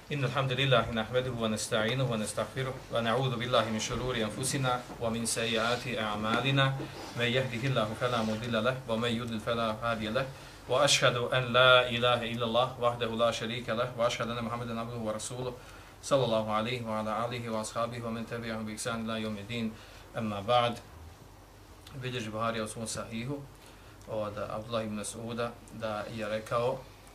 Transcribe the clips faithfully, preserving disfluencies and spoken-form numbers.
إن الحمد لله نحمده ونستعينه ونستغفره ونعوذ بالله من شرور أنفسنا ومن سيئات أعمالنا من يهده الله فلا مضل له ومن يضلل فلا هادي له وأشهد أن لا إله إلا الله وحده لا شريك له وأشهد أن محمدا عبده ورسوله صلى الله عليه وعلى آله وأصحابه ومن تبعهم بإحسان إلى يوم الدين أما بعد. Bilježi Buharija u svom sahihu od Abdullah ibn Mas'uda da je rekao,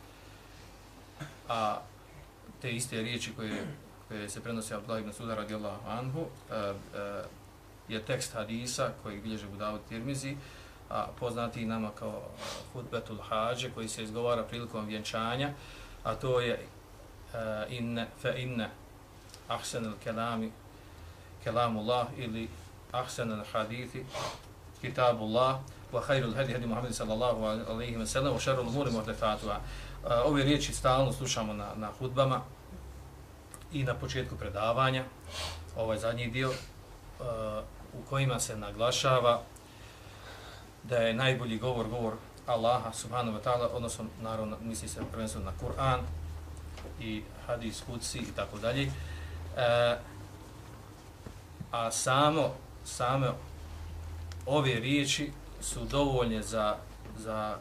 a te iste riječi koje, koje se prenosi Abdullah ibn Mas'uda radijallahu anhu e, e, je tekst hadisa koji bilježi Abu Davud Tirmizi, a poznati nama kao hutbetul hađe koji se izgovara prilikom vjenčanja, a to je e, inne fe inne ahsen al kelami kelamullah ili ahsen al hadithi kitabullah wa khairul hadi hadi Muhammad sallallahu alejhi ve sellem wa sharrul umuri muhdathatuha. Ove riječi stalno slušamo na na hudbama i na početku predavanja. Ovaj zadnji dio u kojima se naglašava da je najbolji govor govor Allaha subhanahu wa ta'ala, odnosno naravno misli se prvenstveno na Kur'an i hadis kudsi i tako dalje. A samo same ove riječi su dovoljne za, za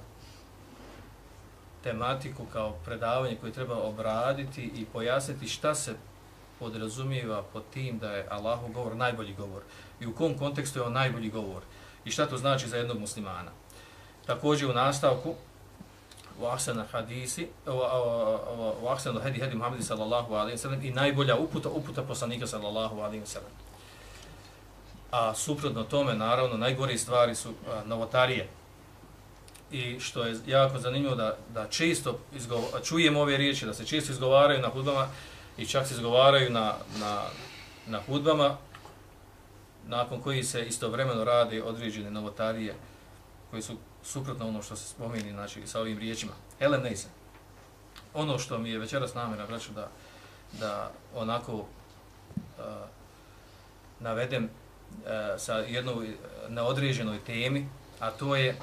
tematiku kao predavanje koje treba obraditi i pojasniti šta se podrazumijeva pod tim da je Allahov govor najbolji govor i u kom kontekstu je on najbolji govor i šta to znači za jednog muslimana. Također u nastavku u ahsanu hadisi u ahsanu hadi hadi Muhammad sallallahu alejhi ve sellem i najbolja uputa uputa poslanika sallallahu alejhi ve sellem. A suprotno tome, naravno, najgore stvari su a, novotarije. I što je jako zanimljivo da, da često izgovo, čujemo ove riječi, da se često izgovaraju na hudbama i čak se izgovaraju na, na, na hudbama, nakon koji se istovremeno rade određene novotarije koji su suprotno ono što se spomeni, znači, sa ovim riječima. Elem nejse. Ono što mi je večeras namjera, braću, da, da onako a, navedem sa jednoj neodređenoj temi, a to je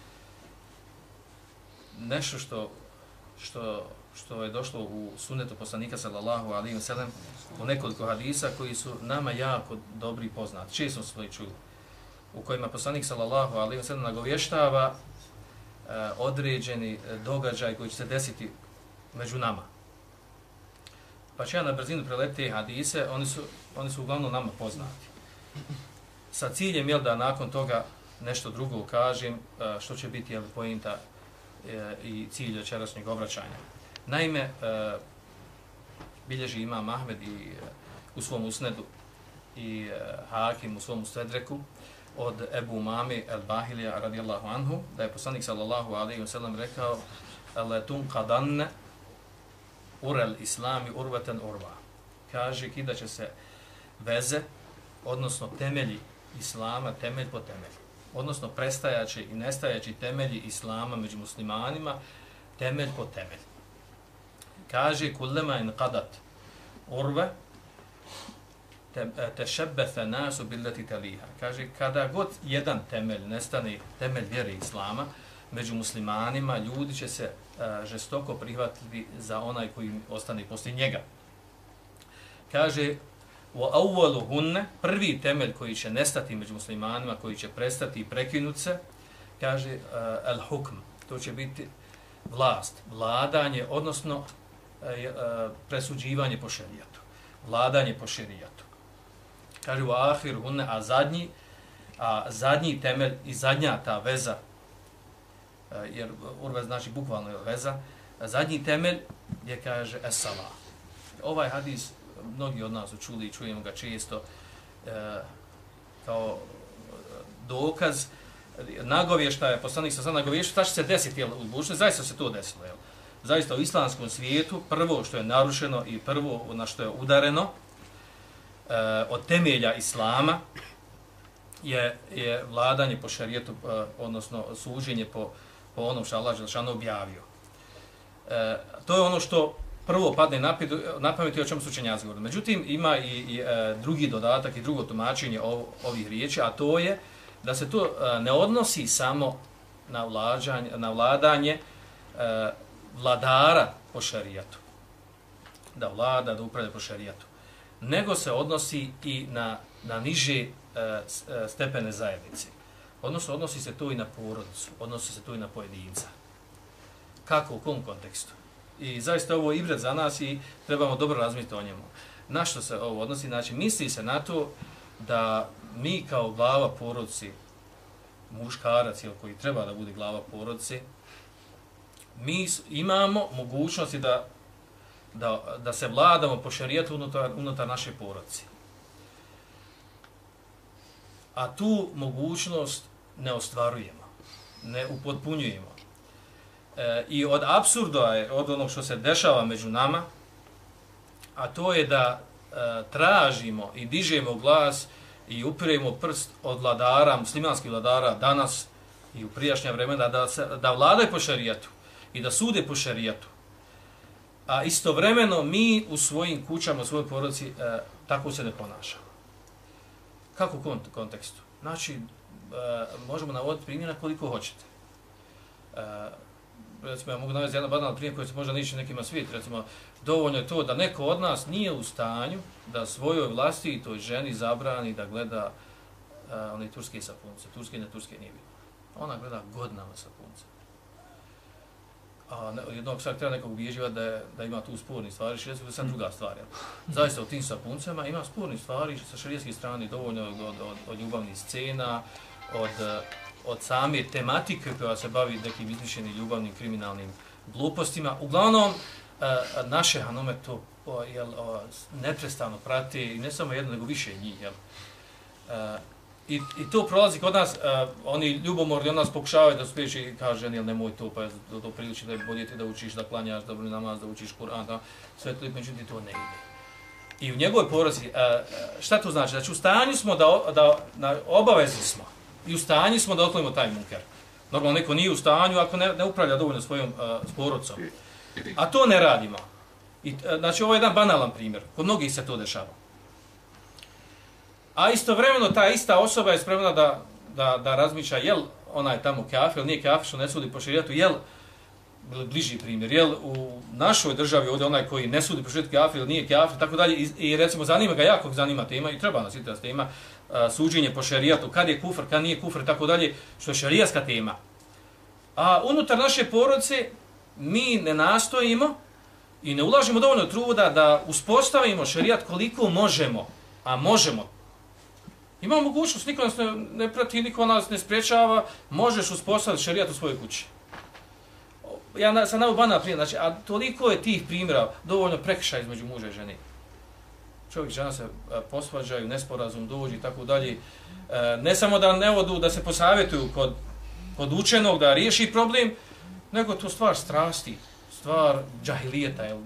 nešto što, što, što je došlo u sunnetu poslanika sallallahu alejhi ve sellem u nekoliko hadisa koji su nama jako dobri poznati, često smo ih čuli, u kojima poslanik sallallahu alejhi ve sellem nagovještava uh, određeni događaj koji će se desiti među nama. Pa ću ja na brzinu preletiti hadise, oni su, oni su uglavnom nama poznati. Sa ciljem je da nakon toga nešto drugo kažem, što će biti jel, pointa i cilj večerašnjeg obraćanja. Naime, bilježi imam Ahmed i u svom usnedu i Hakim u svom ustedreku od Ebu Umame el-Bahilija radijallahu anhu, da je poslanik sallallahu alejhi ve sellem rekao letun qadanne urel islami urvatan urva. Kaže, kidat će se veze, odnosno temelji Islama, temelj po temelj. Odnosno prestajaći i nestajaći temelji Islama među muslimanima, temelj po temelj. Kaže, kullema in qadat urve, tešebbefe nasu billeti taliha. Kaže, kada god jedan temelj nestane, temelj vjere Islama, među muslimanima, ljudi će se uh, žestoko prihvatiti za onaj koji ostane poslije njega. Kaže, wa awwaluhunna, prvi temelj koji će nestati među muslimanima, koji će prestati i prekinuti se, kaže uh, al-hukm, to će biti vlast, vladanje, odnosno uh, uh, presuđivanje po šerijatu, vladanje po šerijatu. Kaže wa akhiruhunna, a zadnji, a zadnji temelj i zadnja ta veza, uh, jer urve znači bukvalno je veza, a zadnji temelj je, kaže, es-sala. Ovaj hadis mnogi od nas čuli i čujemo ga često e, kao dokaz nagovještaja je poslanik sa sad nagovještaja šta će se desiti jel, u budućnosti. Zaista se to desilo. Jel. Zaista u islamskom svijetu prvo što je narušeno i prvo na što je udareno e, od temelja Islama je, je vladanje po šerijetu, e, odnosno suđenje po, po onom što Allah dželešanu objavio. E, to je ono što prvo padne na pamet i o čemu su učenjaci govorili. Međutim, ima i, i e, drugi dodatak i drugo tumačenje ov, ovih riječi, a to je da se to e, ne odnosi samo na, vlađanje, na vladanje e, vladara po šerijatu, da vlada, da upravlja po šerijatu, nego se odnosi i na, na niže e, stepene zajednice. Odnosno, odnosi se to i na porodicu, odnosi se to i na pojedinca. Kako, u kom kontekstu? I zaista ovo je ibret za nas i trebamo dobro razmisliti o njemu. Na što se ovo odnosi? Znači, misli se na to da mi kao glava porodici, muškarac koji treba da bude glava porodice, mi imamo mogućnosti da, da, da se vladamo po šerijatu unutar, unutar naše porodice. A tu mogućnost ne ostvarujemo, ne upotpunjujemo. E, I od apsurda je, od onog što se dešava među nama, a to je da e, tražimo i dižemo glas i upiremo prst od vladara, muslimanskih vladara danas i u prijašnja vremena, da, se, da vladaju po šerijatu i da sude po šerijatu. A istovremeno mi u svojim kućama, u svojoj porodici, e, tako se ne ponašamo. Kako u kontekstu? Znači, e, možemo navoditi primjera koliko hoćete. E, recimo, ja mogu navesti jedan banalan primjer koji se možda niče nekima svijeti. Recimo, dovoljno je to da neko od nas nije u stanju da svojoj vlasti i toj ženi zabrani da gleda e, one turske sapunce. Turske ne turske nije bilo. Ona gleda godinama sapunce. A ne, jednog sad treba nekog ubježivati da, da ima tu sporni stvari, širijetski, to je sad druga stvar. Ja. Zaista u tim sapuncama ima sporni stvari sa širijetske strane, dovoljno od, od, od ljubavnih scena, od, od same tematike koja se bavi nekim izmišljenim ljubavnim kriminalnim glupostima. Uglavnom, naše hanome to jel, neprestano prate i ne samo jedno, nego više njih. Jel. I, I to prolazi kod nas, uh, oni ljubomorni od nas pokušavaju da spriječi i kaže ženi, jel nemoj to, pa to, to priliči da je bolje ti da učiš, da klanjaš, dobro namaz, da učiš Kur'an, da sve to, međutim to ne ide. I u njegovoj porodici, uh, šta to znači? Znači u stanju smo da, da na obavezni smo i u stanju smo da otklonimo taj munker. Normalno neko nije u stanju ako ne, ne upravlja dovoljno svojom uh, porodicom. A to ne radimo. I, uh, znači ovo je jedan banalan primjer, kod mnogih se to dešava. A istovremeno ta ista osoba je spremna da, da, da razmišlja jel onaj tamo kafir, ili nije kafir što ne sudi po šerijatu, jel, bliži primjer, jel u našoj državi ovdje onaj koji ne sudi po šerijatu kafir ili nije kafir, tako dalje, i, i recimo zanima ga jako zanima tema i treba nas i ta tema, a, suđenje po šerijatu, kad je kufr, kad nije kufr, tako dalje, što je šerijatska tema. A unutar naše porodice mi ne nastojimo i ne ulažemo dovoljno truda da uspostavimo šerijat koliko možemo, a možemo. Imamo mogućnost, niko nas ne, ne prati, niko nas ne spriječava, možeš uspostaviti šerijat u svojoj kući. Ja sam naveo banal primjer, znači, a toliko je tih primjera, dovoljno prekršaja između muža i žene. Čovjek i žena se posvađaju, nesporazum dođe i tako dalje. Ne samo da ne odu, da se posavjetuju kod, kod učenog da riješi problem, nego to stvar strasti, stvar džahilijeta, jel,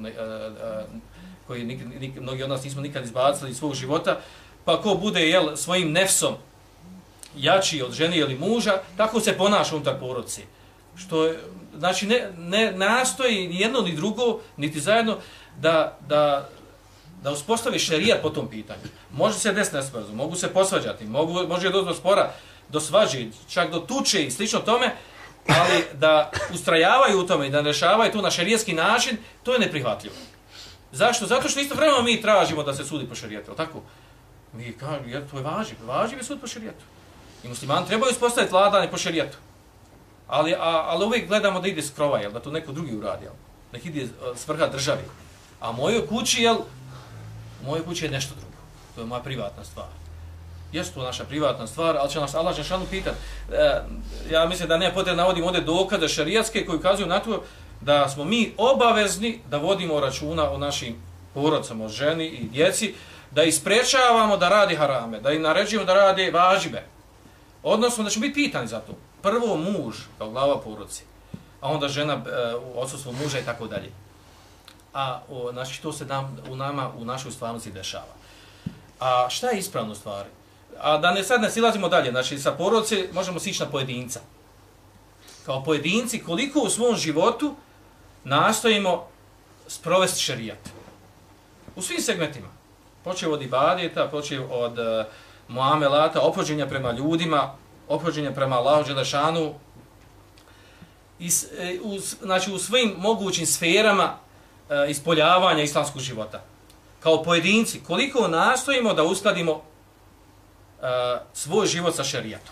koji nik, nik, mnogi od nas nismo nikad izbacili iz svog života. Pa ko bude jel, svojim nefsom jači od žene ili muža, tako se ponaša unutar porodice. Što je, znači ne, ne nastoji ni jedno ni drugo, niti zajedno da, da, da uspostavi šerijat po tom pitanju. Može se desiti nesporazum, mogu se posvađati, mogu, može doći do spora, do svađi, čak do tuče i slično tome, ali da ustrajavaju u tome i da rešavaju to na šerijatski način, to je neprihvatljivo. Zašto? Zato što isto vremena mi tražimo da se sudi po šerijatu, tako? Mi kažemo, jer to je važiv, važiv je sud po šerijatu. I muslimani trebaju uspostaviti vladanje po šerijatu. Ali, a, ali uvijek gledamo da ide s krova, jel, da to neko drugi uradi, jel, da ide s vrha državi. A u mojoj kući, jel, u mojoj kući je nešto drugo. To je moja privatna stvar. Jesu to naša privatna stvar, ali će nas Allah dželešanu pitati. E, ja mislim da ne potrebno navodim ovdje dokaze šerijatske koji ukazuju na to da smo mi obavezni da vodimo računa o našim porodicama, o ženi i djeci, da isprečavamo da radi harame, da im naređujemo da radi važibe. Odnosno da će biti pitani za to. Prvo muž kao glava porodice, a onda žena e, u odsustvu muža i tako dalje. A o, znači to se nam, u nama, u našoj stvarnosti dešava. A šta je ispravno stvari? A da ne sad ne silazimo dalje, znači sa porodice možemo sići na pojedinca. Kao pojedinci koliko u svom životu nastojimo sprovesti šerijat. U svim segmentima. Počeo od ibadeta, počeo od uh, muamelata, ophođenja prema ljudima, ophođenja prema Allahu dželešanu. I, e, u, znači u svim mogućim sferama e, ispoljavanja islamskog života. Kao pojedinci, koliko nastojimo da uskladimo e, svoj život sa šerijatom.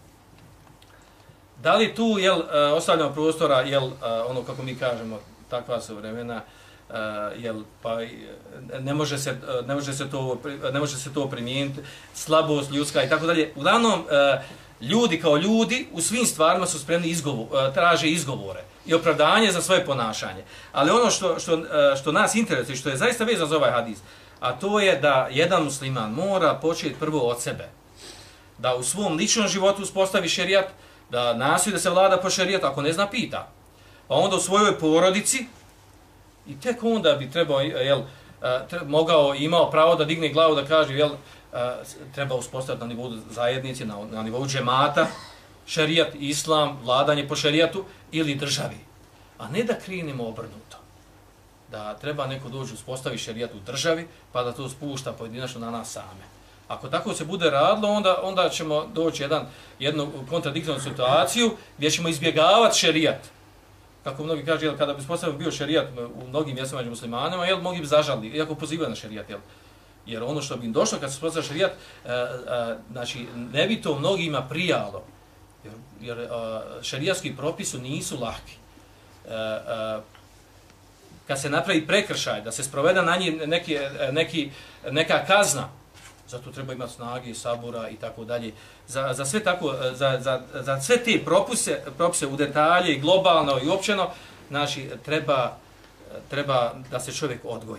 Da li tu jel, e, ostavljamo prostora, jel, e, ono kako mi kažemo, takva su vremena, Uh, jel, pa ne može se ne može se to ne može se to primijeniti, slabost ljudska i tako dalje. Uglavnom uh, ljudi kao ljudi u svim stvarima su spremni izgovor, uh, traže izgovore i opravdanje za svoje ponašanje. Ali ono što što uh, što nas interesuje, što je zaista vezano za ovaj hadis, a to je da jedan musliman mora početi prvo od sebe. Da u svom ličnom životu uspostavi šerijat, da nastoji da se vlada po šerijatu, ako ne zna pita. Pa onda u svojoj porodici. I tek onda bi trebao, jel, treba, mogao, imao pravo da digne glavu da kaže, jel, treba uspostaviti na nivou zajednice, na, na nivou džemata, šerijat, islam, vladanje po šerijatu ili državi. A ne da krenemo obrnuto. Da treba neko doći uspostavi šerijat u državi, pa da to spušta pojedinačno na nas same. Ako tako se bude radilo, onda, onda ćemo doći jedan, jednu kontradiktornu situaciju gdje ćemo izbjegavati šerijat. Kako mnogi kažu, jel, kada bi uspostavljeno bio šerijat u mnogim mjestima među muslimanima, jel, mnogi bi zažali, iako pozivaju na šerijat. Jel. Jer ono što bi im došlo kad se uspostavlja šerijat, e, e, znači, ne bi to mnogima prijalo. Jer, jer e, šerijatski propisi nisu lahki. E, e, kad se napravi prekršaj, da se sproveda na njih neki, neki, neka kazna, zato treba imati snage, sabura i tako dalje. Za, za sve tako, za, za, za sve te propise, propise u detalje i globalno i općeno, znači treba, treba da se čovjek odgoji.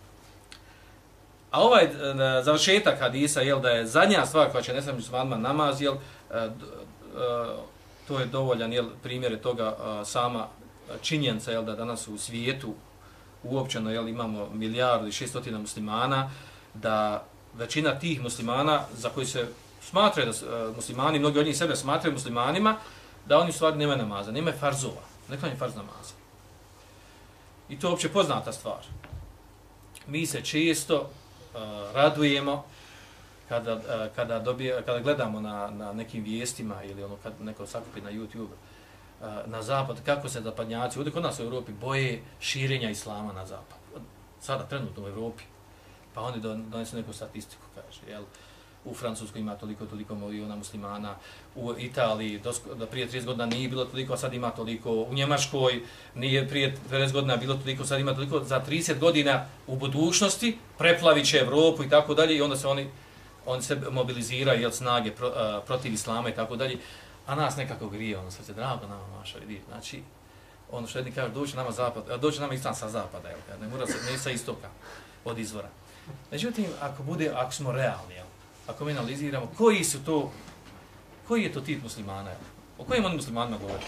A ovaj završetak hadisa, jel, da je zadnja stvar koja će ne samo muslimanima namaz, jel, to je dovoljan, jel, primjer toga sama činjenica, jel, da danas u svijetu uopćeno, jel, imamo milijardu i šestotina muslimana, da većina tih muslimana za koji se smatraju da muslimani, mnogi od njih sebe smatraju muslimanima, da oni u stvari nemaju namaza, nemaju farzova, ne klanjaju farz namaza. I to je uopće poznata stvar. Mi se često uh, radujemo kada, uh, kada, dobije, kada gledamo na, na nekim vijestima ili ono kad neko sakupi na YouTube uh, na zapad, kako se zapadnjaci, ovdje kod nas u Europi boje širenja islama na zapad. Sada, trenutno u Europi. Pa oni donesu neku statistiku, kaže, jel? U Francuskoj ima toliko, toliko miliona muslimana, u Italiji do prije trideset godina nije bilo toliko, a sad ima toliko, u Njemačkoj nije prije pedeset godina bilo toliko, sad ima toliko, za trideset godina u budućnosti preplavit će Evropu i tako dalje i onda se oni, oni se mobiliziraju, jel, snage pro, a, protiv islama i tako dalje, a nas nekako grije, ono se drago nama maša, vidi, znači, ono što jedni kaže, doći nama zapad, doći nama islam sa zapada, jel, ne mora se, ne sa istoka, od izvora. Međutim, ako bude, ako smo realni, jel, ako mi analiziramo, koji su to, koji je to tip muslimana, jel? O kojim oni muslimanima govore?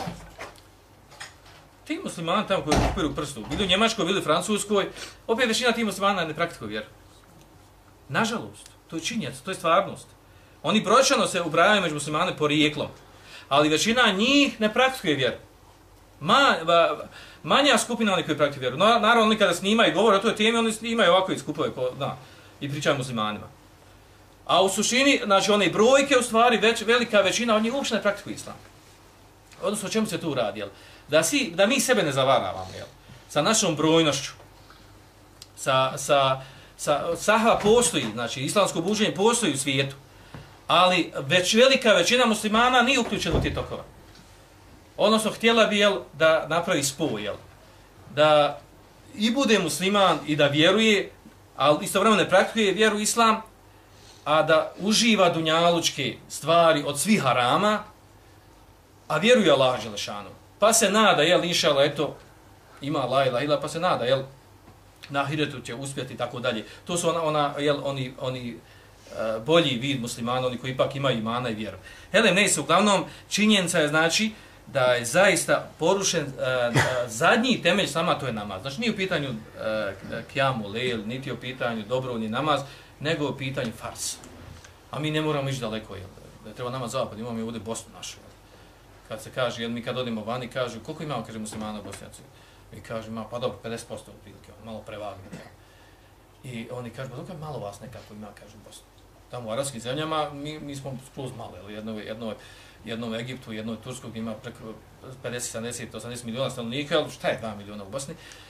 Ti muslimani tamo koji upiru prstu, bili u Njemačkoj, bili u Francuskoj, opet većina tih muslimana ne praktikuje vjeru. Nažalost, to je činjenica, to je stvarnost. Oni brojčano se ubrajaju među muslimane porijeklom, ali većina njih ne praktikuje vjeru. Ma, ba, manja skupina oni koji praktikuju vjeru. No, naravno, oni kada snimaju i govore o toj temi, oni snimaju ovako i skupove ko, da, i pričaju muslimanima. A u suštini, znači one brojke, u stvari, već, velika većina od njih uopšte ne praktikuje islam. Odnosno, o čemu se tu radi, jel? Da, si, da mi sebe ne zavaravamo, jel? Sa našom brojnošću, sa, sa, sa, saha postoji, znači islamsko buđenje postoji u svijetu, ali već velika većina muslimana nije uključena u te tokove. Odnosno, htjela bi, jel, da napravi spoj, jel? Da i bude musliman i da vjeruje, ali istovremeno ne praktikuje vjeru islam, a da uživa dunjalučke stvari od svih harama, a vjeruje Allah dželešanu. Pa se nada, jel, inšala, eto, ima la ilaha illa, pa se nada, jel, na ahiretu će uspjeti i tako dalje. To su ona, ona jel, oni, oni uh, bolji vid muslimana, oni koji ipak imaju imana i vjeru. Hele, ne se, uglavnom, činjenica je, znači, da je zaista porušen uh, uh, zadnji temelj sama, to je namaz. Znači, nije u pitanju uh, kjamu, lejl, niti u pitanju dobrovoljni namaz, nego u pitanju fars. A mi ne moramo ići daleko, jel, da je treba namaz zapad, imamo i ovdje Bosnu našu. Jel. Kad se kaže, jel, mi kad odimo vani, kažu, koliko imamo, kaže, muslimana u Bosnjaci? Mi kažemo, pa dobro, pedeset posto prilike, malo prevagno. I oni kažu, pa dobro, malo vas nekako ima, kažu, u Bosni. Tamo u arapskim zemljama mi, mi smo skroz malo, jel, jedno, jedno, jednom Egiptu, jednoj Turskog ima preko pedeset, sedamdeset, osamdeset miliona stanovnika, ali šta je dva miliona u Bosni?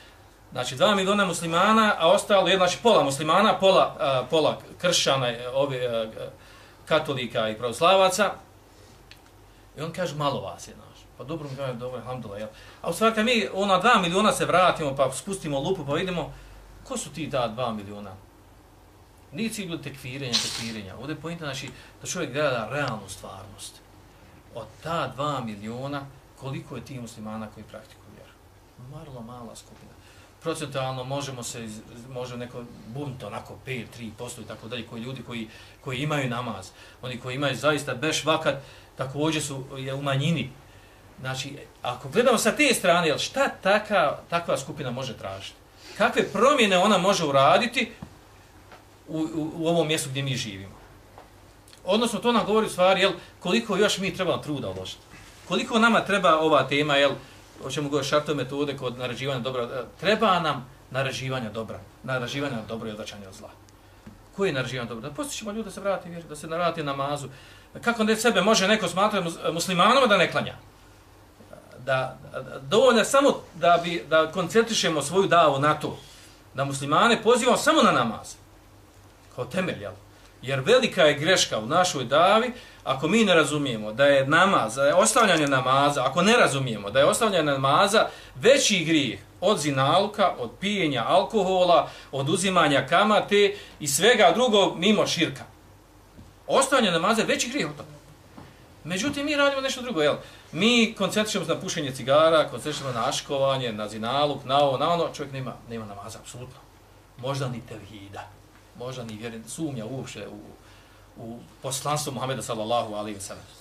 Znači dva miliona muslimana, a ostalo je znači pola muslimana, pola, a, pola kršćana, ovi, a, katolika i pravoslavaca. I on kaže malo vas je naš. Pa dobro mi kaže, dobro, alhamdulillah, jel? A u stvari kad mi ona dva miliona se vratimo pa spustimo lupu pa vidimo ko su ti ta dva miliona? Nije cilj bilo tekfirenja, tekfirenja. Ovdje je pojenta znači da čovjek gleda realnu stvarnost. Od ta dva miliona koliko je ti muslimana koji praktikuju vjeru? Marlo mala skupina. Procentualno možemo se, može neko bunt, onako pet, tri posto i tako dalje, koji ljudi koji, koji imaju namaz, oni koji imaju zaista beš vakat, također su je u manjini. Znači, ako gledamo sa te strane, šta taka, takva skupina može tražiti? Kakve promjene ona može uraditi u, u, u ovom mjestu gdje mi živimo? Odnosno, to nam govori u stvari, jel, koliko još mi treba truda uložiti. Koliko nama treba ova tema, jel, o čemu govori šartove metode kod naređivanja dobra, treba nam naređivanja dobra, naređivanja dobra i odvraćanja od zla. Koji je naređivanje dobra? Da postićemo ljude da se vrati vjeri, da se narati namazu. Kako da sebe može neko smatrati muslimanoma da ne klanja? Da, da dovoljno samo da bi da koncentrišemo svoju davu na to, da muslimane pozivamo samo na namaz, kao temelj, jel? Jer velika je greška u našoj davi ako mi ne razumijemo da je namaz, da je ostavljanje namaza, ako ne razumijemo da je ostavljanje namaza veći grijeh od zinaluka, od pijenja alkohola, od uzimanja kamate i svega drugog mimo širka. Ostavljanje namaza je veći grijeh od toga. Međutim, mi radimo nešto drugo, jel? Mi koncentrišemo na pušenje cigara, koncentrišemo na aškovanje, na zinaluk, na ovo, na ono, čovjek nema, nema namaza, apsolutno. Možda ni tevhida, možda ni vjerin, sumnja uopšte u, u poslanstvo Muhameda sallallahu alejhi ve sellem.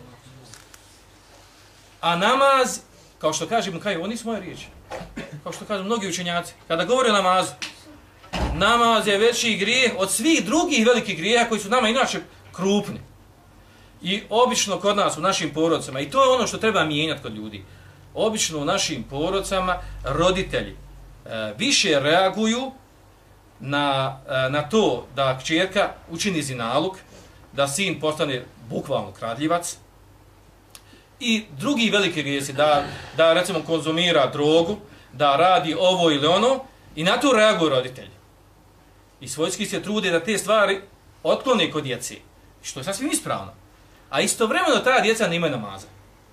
A namaz, kao što kaže Ibn Kajim, ovo nisu moje riječi, kao što kažu mnogi učenjaci, kada govore o namazu, namaz je veći grijeh od svih drugih velikih grijeha koji su nama inače krupni. I obično kod nas, u našim porodcama, i to je ono što treba mijenjati kod ljudi, obično u našim porodcama roditelji e, više reaguju na, e, na to da kćerka učini zinaluk, da sin postane bukvalno kradljivac i drugi veliki grijesi, da, da recimo konzumira drogu, da radi ovo ili ono, i na to reaguju roditelji. I svojski se trude da te stvari otklone kod djece, što je sasvim ispravno. A istovremeno ta djeca nemaju namaza.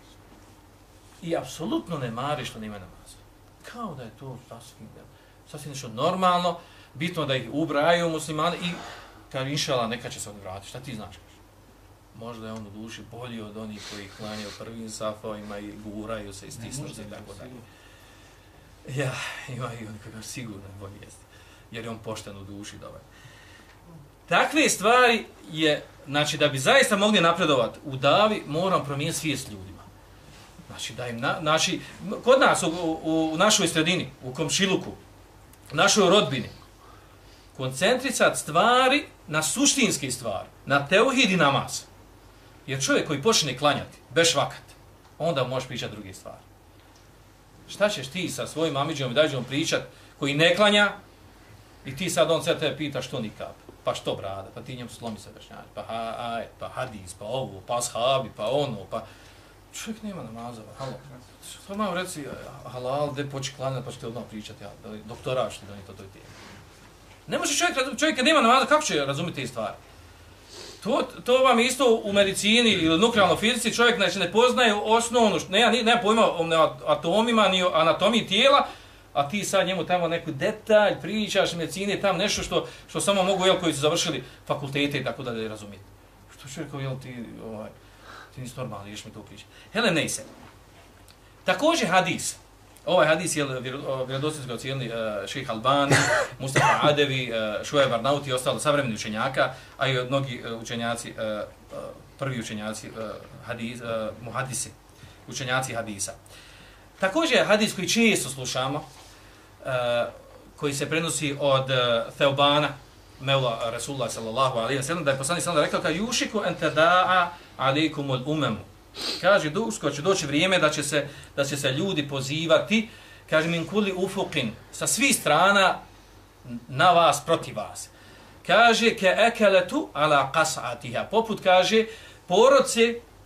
I apsolutno ne mari što nemaju namaza. Kao da je to sasvim, sasvim nešto normalno, bitno da ih ubrajaju muslimane i kad inšala neka će se oni vratiti. Šta ti znaš? Možda je on u duši bolji od onih koji klanjaju prvim safovima i guraju se i stisnu se i tako dalje. Ja, ima i on koji sigurno bolji jeste. Jer je on pošten u duši dobar. Takve stvari je, znači da bi zaista mogli napredovati u davi, moram promijeniti svijest ljudima. Znači, da im na, znači, kod nas u, u, u našoj sredini, u komšiluku, u našoj rodbini, koncentricati stvari na suštinske stvari, na teuhid i namaz. Jer čovjek koji počne klanjati, bez vakat, onda možeš pričati druge stvari. Šta ćeš ti sa svojim amidžom i dađom pričati koji ne klanja i ti sad on sve tebe pita što nikab, pa što brada, pa ti njemu slomi se vršnjati, pa, ha, aj, pa hadis, pa ovo, pa ashabi, pa ono, pa... Čovjek nema namaza, halo. Što nam reci, halal, gdje poći klanjati, pa ćete odmah pričati, ja, doktoraš ti da ni to toj tijeli. Ne može čovjek, čovjek kad nema namaza, kako će razumjeti te stvari? To, to vam isto u medicini ili nuklearnoj fizici, čovjek znači, ne poznaje osnovnu, nema, nema pojma o atomima, ni o anatomiji tijela, a ti sad njemu tamo neku detalj pričaš medicine, tam nešto što, što samo mogu, jel, koji su završili fakultete i tako da da razumijeti. Što čovjek, jel, ti, ovaj, ti nisi normalni, ješ mi to pričati. Hele, ne se. Također hadis. Ovaj hadis je vjerodostojno ga ocijenili uh, šejh Albani, Mustafa Adevi, uh, Šuajb Arnauti i ostalo savremeni učenjaka, a i mnogi uh, učenjaci, uh, uh, prvi učenjaci uh, hadis, uh, muhadisi, učenjaci hadisa. Također hadis koji često slušamo, uh, koji se prenosi od uh, Theobana, Mevla Rasulullah sallallahu alejhi ve sellem, da je poslanik sallallahu rekao kao yušiku an tadaa alejkumul umam. Kaže, uskoro će doći vrijeme da će se da će se ljudi pozivati, kaže min kulli ufuqin, sa svih strana na vas, protiv vas. Kaže ke akalatu ala qas'atiha, poput kaže porodce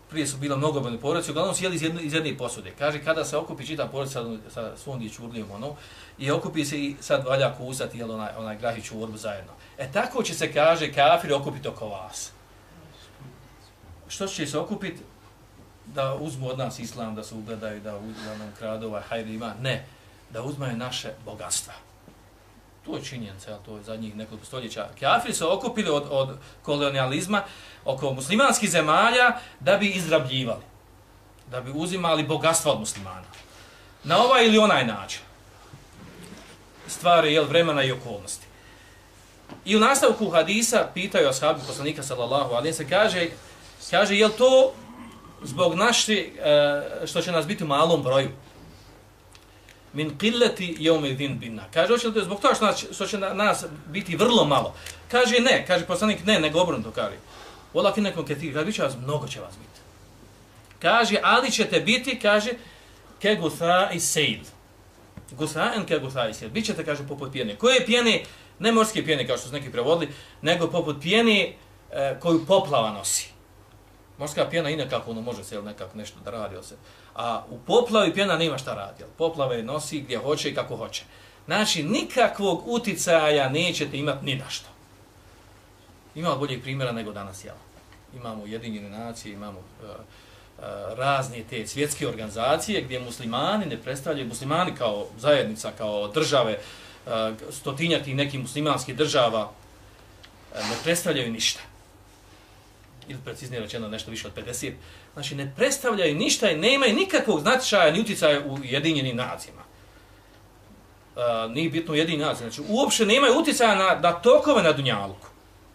prije su bila mnogobrojne porodice, uglavnom su jeli iz jedne, iz jedne posude. Kaže, kada se okupi čita porodica sa svom dječurlijom, ono, i okupi se i sad valja kusati, jel, onaj, onaj grah i čurbu zajedno. E tako će se, kaže, kafiri okupiti oko vas. Što će se okupiti? Da uzmu od nas islam, da se ugledaju, da, da nam kradu ovaj hajde ima. Ne, da uzmaju naše bogatstva. To je činjenica, to je zadnjih nekoliko stoljeća. Kafiri su okupili od, od kolonializma oko muslimanskih zemalja da bi izrabljivali, da bi uzimali bogatstva od muslimana. Na ovaj ili onaj način. Stvari, jel, vremena i okolnosti. I u nastavku hadisa pitaju ashabi poslanika sallallahu alejhi ve sellem, kaže, kaže, jel to zbog naše, što će nas biti u malom broju? Min qillati yawmidhin binna. Kaže, hoće li to zbog toga što, nas, što će nas biti vrlo malo? Kaže, ne. Kaže poslanik, ne, nego obrnuto kaže. Walakinnakum kathir. Kaže, biće vas, mnogo će vas biti. Kaže, ali ćete biti, kaže, ke gutha'i sayl. Gutha'an ke gutha'i sayl. Bićete, kaže, poput pjene. Koje pjene? Ne morske pjene, kao što su neki prevodili, nego poput pjene e, koju poplava nosi. Morska pjena i nekako ono može se jel, nekako nešto da radi. Se. A u poplavi pjena nema šta radi. Jel. Poplave nosi gdje hoće i kako hoće. Znači, nikakvog uticaja nećete imati ni na što. Imamo boljeg primjera nego danas. Jel. Imamo Ujedinjene nacije, imamo uh, uh, razne te svjetske organizacije gdje muslimani ne predstavljaju, muslimani kao zajednica, kao države, uh, stotinjak i nekih muslimanskih država uh, ne predstavljaju ništa. Ili preciznije rečeno nešto više od pedeset, znači ne predstavljaju ništa i nemaju nikakvog značaja ni uticaja u Ujedinjenim nacijama. Uh, nije bitno Ujedinjene nacije, znači uopšte nemaju uticaja na, na tokove na dunjaluku.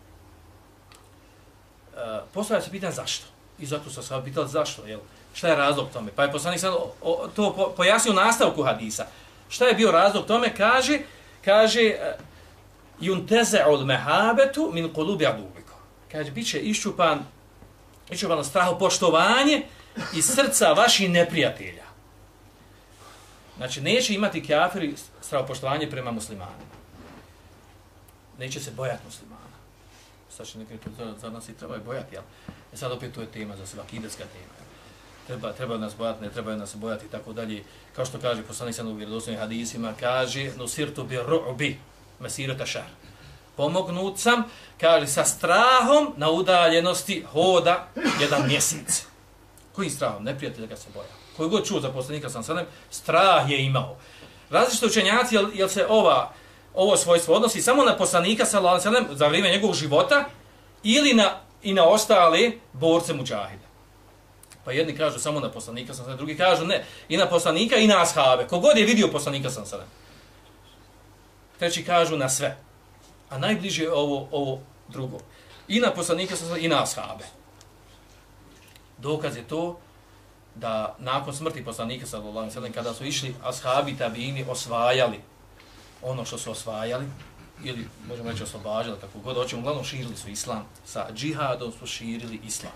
Uh, Postavlja se pitanje zašto? I zato sam se pitali zašto, jel? Šta je razlog tome? Pa je poslanik sad to po, pojasnio u nastavku hadisa. Šta je bio razlog tome? Kaže, kaže yuntazi'ul mahabatu min qulubi adubikum. Kaže, bit će iščupan, iščupano strahopoštovanje iz srca vaših neprijatelja. Znači, neće imati kafiri strahopoštovanje prema muslimanima. Neće se bojati muslimana. Sad će nekako za, za nas i treba bojati, jel? E sad opet to je tema za sve, akidetska tema. Treba, treba nas bojati, ne treba nas bojati i tako dalje. Kao što kaže poslanik sad u vjerodostojnim hadisima, kaže, nusirtu bi ru'bi mesirata šahr. Pomognut sam, kaže, sa strahom na udaljenosti hoda jedan mjesec. Kojim strahom? Neprijatelj ga se boja. Koji god čuo za poslanika sam sadem, strah je imao. Različite učenjaci, jel, jel se ova, ovo svojstvo odnosi samo na poslanika sallallahu alejhi ve sellem za vrijeme njegovog života ili na, i na ostale borce muđahide. Pa jedni kažu samo na poslanika sallallahu alejhi ve sellem, drugi kažu ne, i na poslanika i na ashabe. Kogod je vidio poslanika sallallahu alejhi ve sellem. Treći kažu na sve. A najbliže je ovo, ovo drugo. I na poslanika i na ashabe. Dokaz je to da nakon smrti poslanika sallallahu alejhi ve sellem kada su išli ashabi tabini osvajali ono što su osvajali ili možemo reći oslobađali kako god hoćemo, uglavnom širili su islam, sa džihadom su širili islam.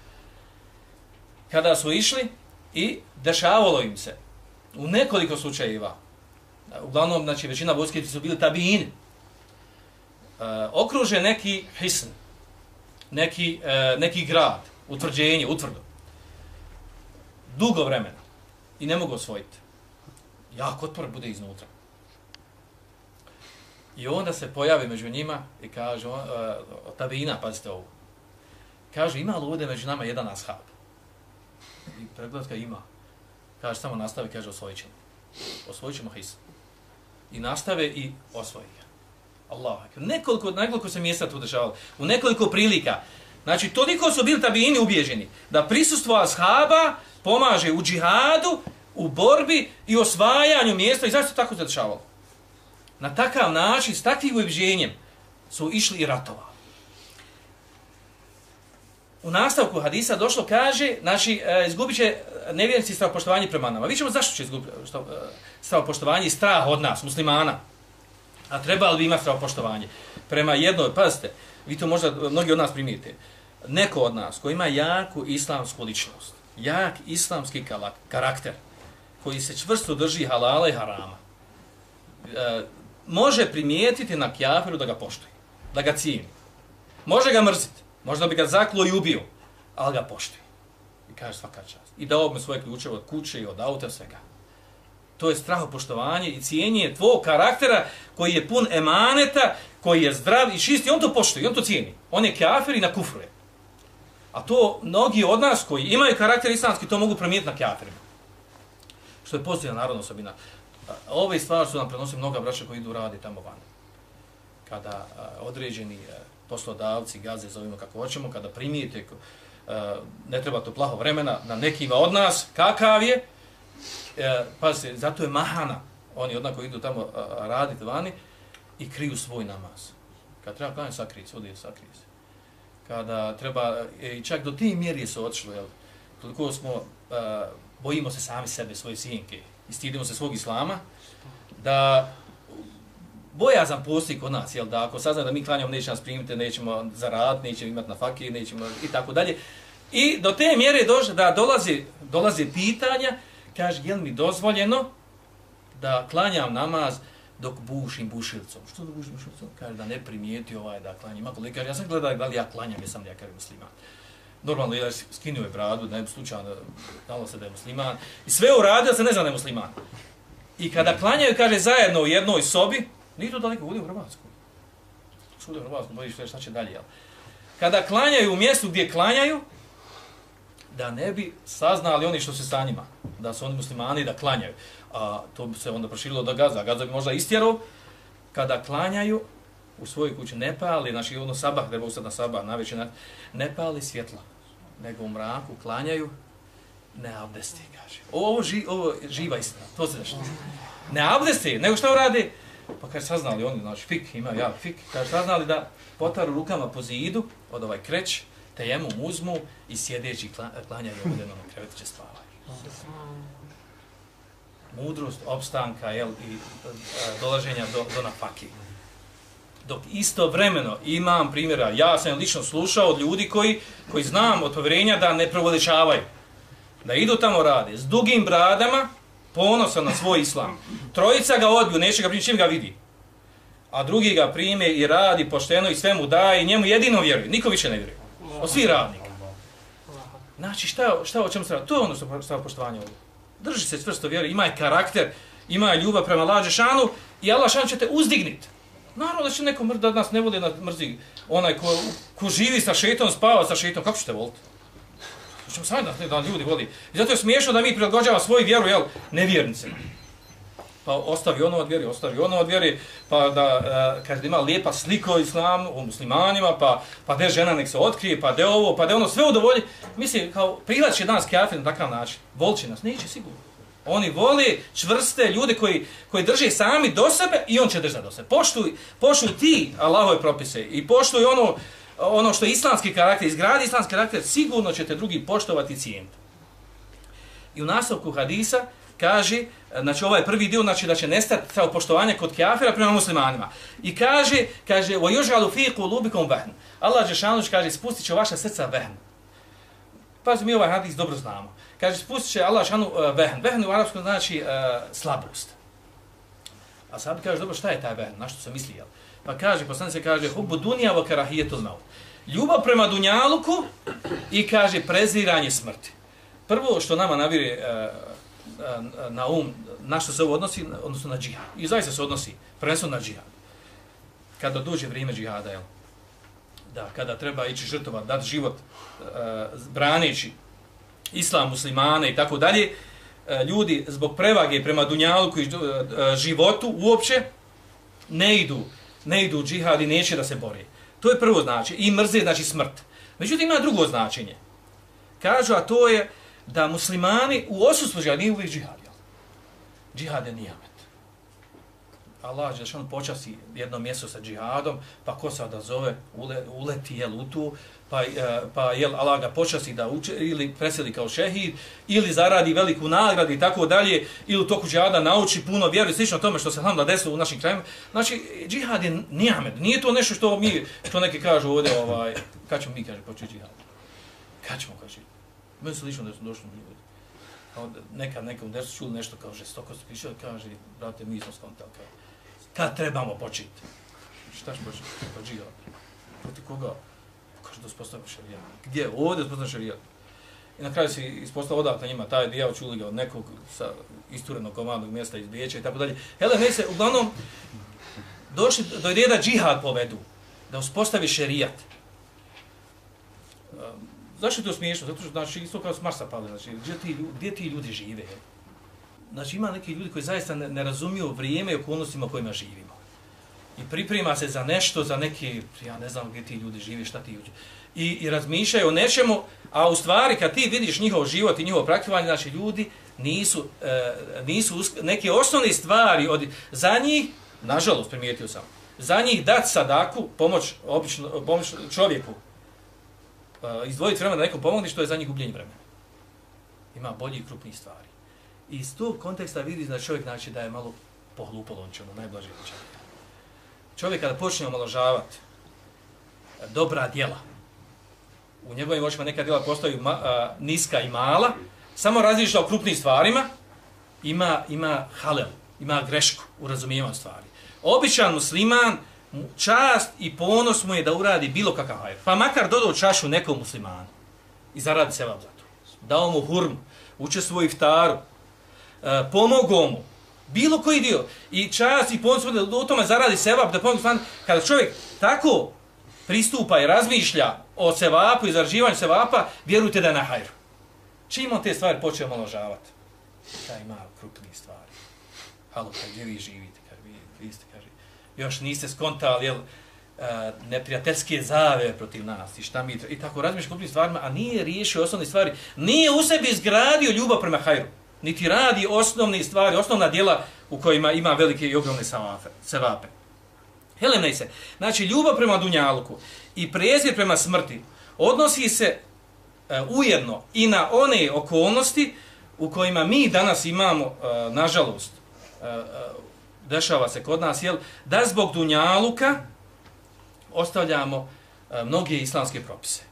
Kada su išli i dešavalo im se u nekoliko slučajeva, uglavnom znači većina vojske su bili tabini, Uh, okruže neki hisn, neki, uh, neki grad, utvrđenje, utvrdo. Dugo vremena. I ne mogu osvojiti. Jak otpor bude iznutra. I onda se pojavi među njima i kaže, uh, tabina, pazite ovo. Kaže, ima li ovdje među nama jedan ashab? I pregledka ima. Kaže, samo nastavi, kaže, osvojit ćemo. Osvojit ćemo hisn. I nastave i osvoji ga. Allah. Nekoliko, nekoliko se mjesta tu dešavalo. U nekoliko prilika. Znači, toliko su bili tabini ubježeni da prisustvo ashaba pomaže u džihadu, u borbi i osvajanju mjesta. I zašto tako se dešavalo? Na takav način, s takvim ubježenjem su išli i ratovali. U nastavku hadisa došlo, kaže, znači, izgubit će nevjernici strahopoštovanje prema nama. Vidimo zašto će izgubiti strahopoštovanje i strah od nas, muslimana. A trebali bi imati strahopoštovanje. Prema jednoj, pazite, vi to možda mnogi od nas primijete, neko od nas koji ima jaku islamsku ličnost, jak islamski karakter, koji se čvrsto drži halala i harama, e, može primijetiti na kjafiru da ga poštuje, da ga cijeni. Može ga mrziti, možda bi ga zaklo i ubio, ali ga poštuje. kaže svaka čast. I dao mi svoje ključeve od kuće i od auta, svega. To je strahopoštovanje i cijenje tvog karaktera koji je pun emaneta, koji je zdrav i čisti, on to poštuje, on to cijeni. On je kafir i na kufru je. A to mnogi od nas koji imaju karakter islamski, to mogu promijeniti na kafirima. Što je pozitivna narodna osobina. Ove stvari su nam prenosili mnoga braća koji idu radi tamo van. Kada a, određeni a, poslodavci, gaze, zovimo kako hoćemo, kada primijete, a, ne treba to plaho vremena, na nekima od nas, kakav je, a, pazite, zato je mahana, oni odnako idu tamo a, raditi vani i kriju svoj namaz. Kada treba klanjati, sakrije se, ode sakrije se. Kada treba, i čak do te mjeri su otišli, jel, toliko smo, uh, bojimo se sami sebe, svoje sjenke, i stidimo se svog islama, da bojazan postoji kod nas, jel, da ako sazna da mi klanjamo, neće nas primiti, nećemo zaraditi, nećemo imati na fakir, nećemo i tako dalje. I do te mjere došli da dolazi, dolazi pitanja, kaže, je li mi dozvoljeno da klanjam namaz dok bušim bušilcom. Što da bušim bušilcom? Kaže da ne primijeti ovaj da klanjam. Ako li kaže, ja sam gledao da li ja klanjam, jesam li ja kaže musliman. Normalno je skinuo je bradu, ne slučajno dalo se da je musliman. I sve uradio se ne zna da je musliman. I kada klanjaju, kaže, zajedno u jednoj sobi, nije to daleko, ovdje u Hrvatsku. Ovdje u Hrvatsku, bojiš šta će dalje, jel? Kada klanjaju u mjestu gdje klanjaju, da ne bi saznali oni što se sa njima, da su oni muslimani da klanjaju. A to bi se onda proširilo do Gaza. Gaza bi možda istjerao, kada klanjaju u svojoj kući, ne pali, znači ono sabah, treba ustati na sabah, na večer, ne pali svjetla, nego u mraku klanjaju, ne abdesti, kaže. Ovo, ži, ovo je živa istina, to se nešto. Ne abdesti, nego što uradi? Pa kaže, saznali oni, znači fik, ima ja fik, kaže, saznali da potaru rukama po zidu, od ovaj kreć, tejemum uzmu i sjedeći klanjaju ovdje na krevetu će spavaju. Mudrost, opstanka, jel, i a, dolaženja do, do napaki. Dok istovremeno imam primjera, ja sam lično slušao od ljudi koji, koji znam od povjerenja da ne proveličavaju. Da idu tamo rade s dugim bradama, ponosan na svoj islam. Trojica ga odbiju, neće ga primiti čim ga vidi. A drugi ga prime i radi pošteno i sve mu daje i njemu jedino vjeruje. Niko više ne vjeruje. Od svih radnika. Znači šta, šta o čemu se radi? To je ono što stava poštovanje ovdje. Drži se čvrsto vjeri, ima je karakter, ima je ljubav prema Allah Đelešanu i Allah Đelešan će te uzdigniti. Naravno da će neko mrzi, da nas ne voli da mrzi onaj ko, ko živi sa šeitom, spava sa šeitom, kako ćete voliti? Hoćemo sami da, da ljudi voli. I zato je smiješno da mi prilagođava svoju vjeru, jel, nevjernicima. Pa ostavi ono od vjeri, ostavi ono od vjeri, pa da, uh, kaže da ima lijepa slika o islamu, o muslimanima, pa, pa de žena nek se otkrije, pa de ovo, pa de ono, sve udovolji. Mislim, kao prihvat će danas kafir na takav način. Volči nas, neće sigurno. Oni voli čvrste ljude koji, koji drže sami do sebe i on će držati do sebe. Poštuj, poštuj ti Allahove propise i poštuj ono, ono što je islamski karakter, izgradi islamski karakter, sigurno ćete drugi poštovati i cijeniti. I u nastavku hadisa kaže, znači ovaj prvi dio, znači da će nestati kao poštovanje kod kafira prema muslimanima. I kaže, kaže, وَيُجْعَلُ فِي قُلُوبِكُمْ وَهْنُ. Allah Đelešanović kaže, spustit će vaša srca vehn. Pa mi ovaj hadis dobro znamo. Kaže, spustit će Allah Đelešanu uh, vehn. Vehn u arapskom znači uh, slabost. A sad kaže, dobro, šta je taj vehn? Na što se misli, jel? Pa kaže, poslanik se kaže, hubbu dunja wa karahijetul maut. Ljubav prema dunjaluku i kaže, preziranje smrti. Prvo što nama navire uh, na um, na što se ovo odnosi, odnosno na džihad. I zaista se odnosi prvenstveno na džihad. Kada dođe vrijeme džihada, jel? Da, kada treba ići žrtvovati, dati život uh, braneći islam, muslimane i tako dalje, uh, ljudi zbog prevage prema dunjaluku i uh, životu uopće ne idu, ne idu u džihad i neće da se bore. To je prvo značenje. I mrze, znači smrt. Međutim, ima drugo značenje. Kažu, a to je da muslimani u odsustvu džihada, nije uvijek džihad, jel? Džihad je nijamet. Allah Đelešan počasi jedno mjesto sa džihadom, pa ko se odazove, ule, uleti, jel, u tu, pa, pa jel, Allah ga počasi da uče, ili preseli kao šehid, ili zaradi veliku nagradu i tako dalje, ili u toku džihada nauči puno vjeru i slično tome što se hamda desilo u našim krajima. Znači, džihad je nijamet. Nije to nešto što mi, što neki kažu ovdje, ovaj, kad ćemo mi, kaže, početi džihad? Kad ćemo, kaže? Meni se lično da su došli ljudi. Nekad nekom dersu čuli nešto kao žestoko se piše, kaže, brate, mi smo skontali, kao, kad trebamo početi? Šta će početi? Pa džihad. Proti koga? Kaže, da uspostavimo šarijat. Gdje? Ovdje uspostavimo šarijat. i na kraju se ispostavilo odakle njima taj dijav, čuli ga od nekog sa isturenog komandnog mjesta iz Beča i tako dalje. Helene se uglavnom došli do ideje da džihad povedu, da uspostavi šerijat. Zašto je to smiješno? Zato što, znači, isto kao s Marsa pali, znači, gdje ti, gdje ti ljudi žive? Znači, ima neki ljudi koji zaista ne, ne razumiju vrijeme i okolnostima u kojima živimo. I priprema se za nešto, za neki, ja ne znam gdje ti ljudi žive, šta ti ljudi. I, i razmišljaju o nečemu, a u stvari kad ti vidiš njihov život i njihovo praktikovanje, znači ljudi nisu, e, nisu usk- neke osnovne stvari od, za njih, nažalost primijetio sam, za njih dati sadaku, pomoć, obično, pomoć čovjeku, e, izdvojiti vremena da nekom pomogne, što je za njih gubljenje vremena. Ima bolji i krupniji stvari. I iz tog konteksta vidi da čovjek znači da je malo pohlupolončeno, najblaže rečeno. Čovjek kada počne omaložavati dobra djela, u njegovim očima neka djela postaju ma, a, niska i mala, samo razmišlja o krupnim stvarima, ima, ima halel, ima grešku u razumijevanju stvari. Običan musliman, čast i ponos mu je da uradi bilo kakav hajr. Pa makar dodao čašu nekom muslimanu i zaradi sevap za to. Dao mu hurmu, učestvuje u iftaru, e, pomogao mu, bilo koji dio. I čast i ponos da u tome zaradi sevap, da pomogu muslimanu. Kada čovjek tako pristupa i razmišlja o sevapu i zarađivanju sevapa, vjerujte da je na hajru. Čim on te stvari počeo omaložavati? Taj ima krupnije stvari. Halo, kad gdje vi živite? Kad vi, vi ste, kaže, još niste skontali, jel, uh, neprijateljske zave protiv nas i šta mi... I tako razmišlja krupnim stvarima, a nije riješio osnovne stvari. Nije u sebi izgradio ljubav prema hajru. Niti radi osnovne stvari, osnovna djela u kojima ima velike i ogromne sevape. Helene se. Znači, ljubav prema dunjaluku i prezir prema smrti odnosi se uh, ujedno i na one okolnosti u kojima mi danas imamo, uh, nažalost, uh, uh, dešava se kod nas, jel, da zbog dunjaluka ostavljamo uh, mnoge islamske propise.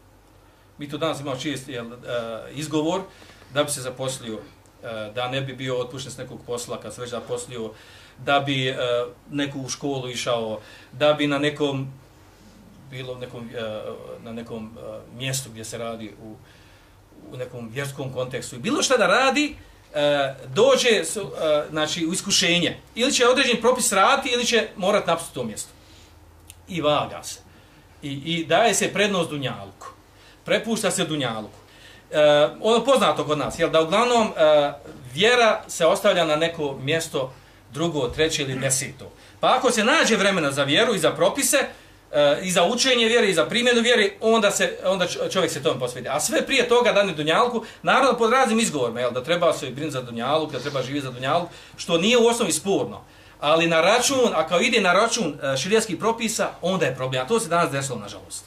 Mi tu danas imamo čist jel, uh, izgovor da bi se zaposlio, uh, da ne bi bio otpušten s nekog posla kad se već zaposlio, da bi uh, neku u školu išao, da bi na nekom bilo nekom, uh, na nekom uh, mjestu gdje se radi u, u nekom vjerskom kontekstu i bilo šta da radi, uh, dođe su, uh, znači, u iskušenje. Ili će određen propis raditi ili će morati napustiti to mjesto. I vaga se. I, i daje se prednost dunjaluku. Prepušta se dunjaluku. Uh, ono poznato kod nas, jel, da uglavnom uh, vjera se ostavlja na neko mjesto drugo, treće ili deseto. Pa ako se nađe vremena za vjeru i za propise, e, i za učenje vjere i za primjenu vjere, onda, se, onda čovjek se tome posveti. A sve prije toga dane dunjalku, naravno pod raznim izgovorima, jel, da treba se brinuti za dunjaluk, da treba živjeti za dunjaluk, što nije u osnovi sporno. Ali na račun, a kao ide na račun e, širijskih propisa, onda je problem. A to se danas desilo, nažalost.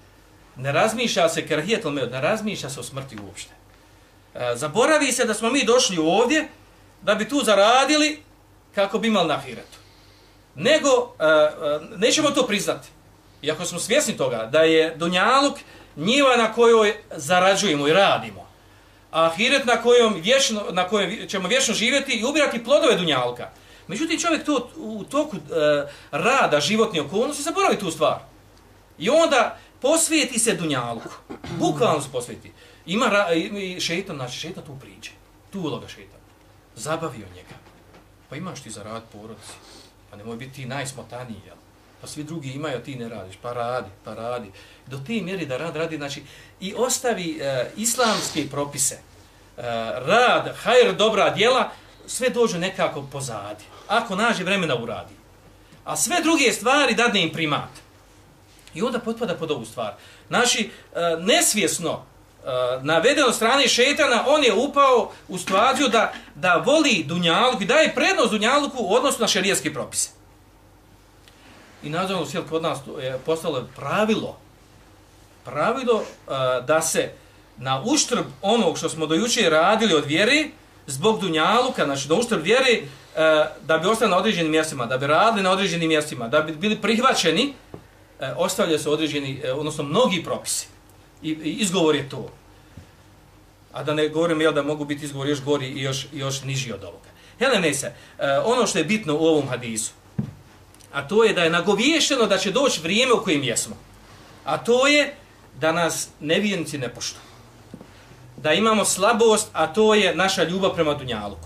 Ne razmišlja se kerahijetul meut, ne razmišlja se o smrti uopšte. E, zaboravi se da smo mi došli ovdje da bi tu zaradili kako bi imali na ahiretu. Nego, uh, uh, nećemo to priznati. Iako smo svjesni toga da je dunjaluk njiva na kojoj zarađujemo i radimo. A ahiret na kojom, vječno, na kojom ćemo vječno živjeti i ubirati plodove dunjaluka. Međutim, čovjek to u toku uh, rada životne okolnosti zaboravi tu stvar. I onda posvijeti se dunjaluku. Bukvalno se posvijeti. Ima ra- šeitan, znači šeitan tu priđe. Tu uloga šeitan. Zabavio njega. Pa imaš ti za rad porodici, pa nemoj biti ti najsmotaniji, jel? Pa svi drugi imaju, a ti ne radiš, pa radi, pa radi. Do te mjeri da rad radi, znači, i ostavi e, islamske propise, e, rad, hajr, dobra djela, sve dođu nekako pozadi. Ako nađe vremena uradi. A sve druge stvari dadne im primat. I onda potpada pod ovu stvar. Znači, e, nesvjesno, navedeno od strane šejtana, on je upao u situaciju da, da voli dunjaluk i daje prednost dunjaluku u odnosu na šerijske propise. I nažalost, jel, kod nas je postalo pravilo, pravilo uh, da se na uštrb onog što smo do juče radili od vjere, zbog dunjaluka, znači na uštrb vjere, uh, da bi ostali na određenim mjestima, da bi radili na određenim mjestima, da bi bili prihvaćeni, uh, ostavljaju se određeni, uh, odnosno mnogi propisi. I, i izgovor je to. A da ne govorim, jel, da mogu biti izgovor još gori i još, još niži od ovoga. Helene se, uh, ono što je bitno u ovom hadisu, a to je da je nagoviješeno da će doći vrijeme u kojem jesmo. A to je da nas nevjernici ne poštuju. da imamo slabost, a to je naša ljubav prema dunjaluku.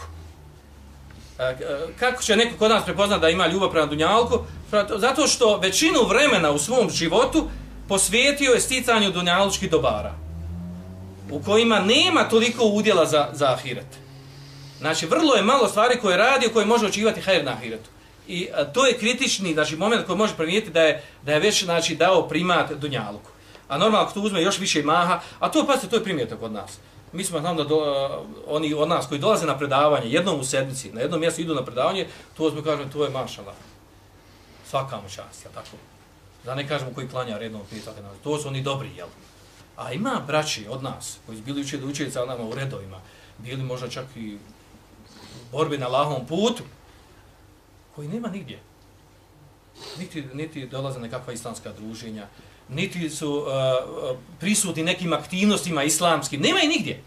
Kako će neko kod nas prepoznati da ima ljubav prema dunjaluku? Zato što većinu vremena u svom životu posvetio je sticanju dunjalučkih dobara, u kojima nema toliko udjela za, za ahiret. Znači, vrlo je malo stvari koje radi, u koje može očekivati hajr na ahiretu. I a, to je kritični, znači, moment koji može primijetiti da je, da je već, znači, dao primat dunjaluku. A normalno, ako to uzme još više maha, a to, pazite, to je primjetak od nas. Mi smo znam da do, oni od nas koji dolaze na predavanje, jednom u sedmici, na jednom mjestu idu na predavanje, to smo kažem, to je mašala. Svaka mu čast, jel tako? Da ne kažemo koji klanja rednom pita, to su oni dobri, jel? A ima braći od nas, koji su bili učili da učili sa nama u redovima, bili možda čak i u borbi na Allahovom putu, koji nema nigdje. Niti, niti dolaze nekakva islamska druženja, niti su uh, prisutni nekim aktivnostima islamskim, nema i nigdje.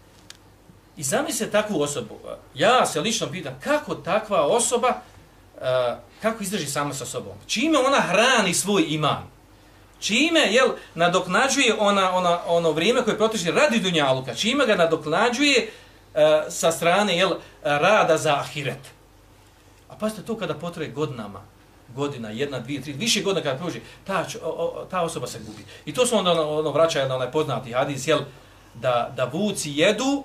I zamislite takvu osobu. Ja se lično pitam kako takva osoba, uh, kako izdrži sama sa sobom. Čime ona hrani svoj iman? Čime, jel, nadoknađuje ona, ona, ono vrijeme koje protiče radi dunjaluka? Čime ga nadoknađuje uh, sa strane, jel, rada za ahiret? A pazite to kada potraje godinama, godina, jedna, dvije, tri, više godina kada prođe, ta, o, ta osoba se gubi. I to su onda ono, ono vraćaju na onaj poznati hadis, jel, da, da vuci jedu,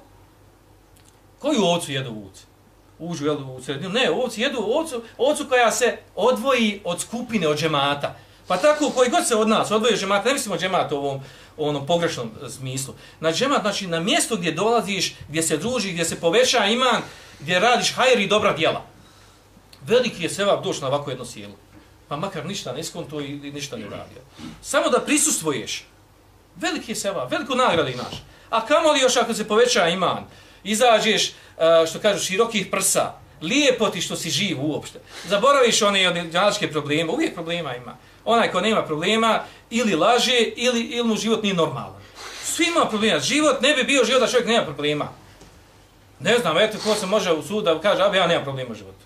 koju ovcu jedu vuci? Uđu, jel, u sredinu? Ne, ovci jedu ovcu, ovcu koja se odvoji od skupine, od džemata. Pa tako, koji god se od nas odvoji od džemata, ne mislimo džemat u ovom, u onom pogrešnom smislu. Na džemat, znači na mjesto gdje dolaziš, gdje se družiš, gdje se poveća iman, gdje radiš hajr i dobra djela. Veliki je sevap doći na ovako jedno sjelo. Pa makar ništa ne skonto i ništa ne uradio. Samo da prisustvuješ. Veliki je sevap, veliku nagradu imaš. A kamoli još ako se poveća iman, izađeš, što kažu, širokih prsa, lijepo ti što si živ uopšte. Zaboraviš one dunjalučke probleme, uvijek problema ima. Onaj ko nema problema, ili laže, ili, ili mu život nije normalan. Svi ima problema. Život ne bi bio život da čovjek nema problema. Ne znam, eto ko se može u sudu da kaže, a ja nemam problema u životu.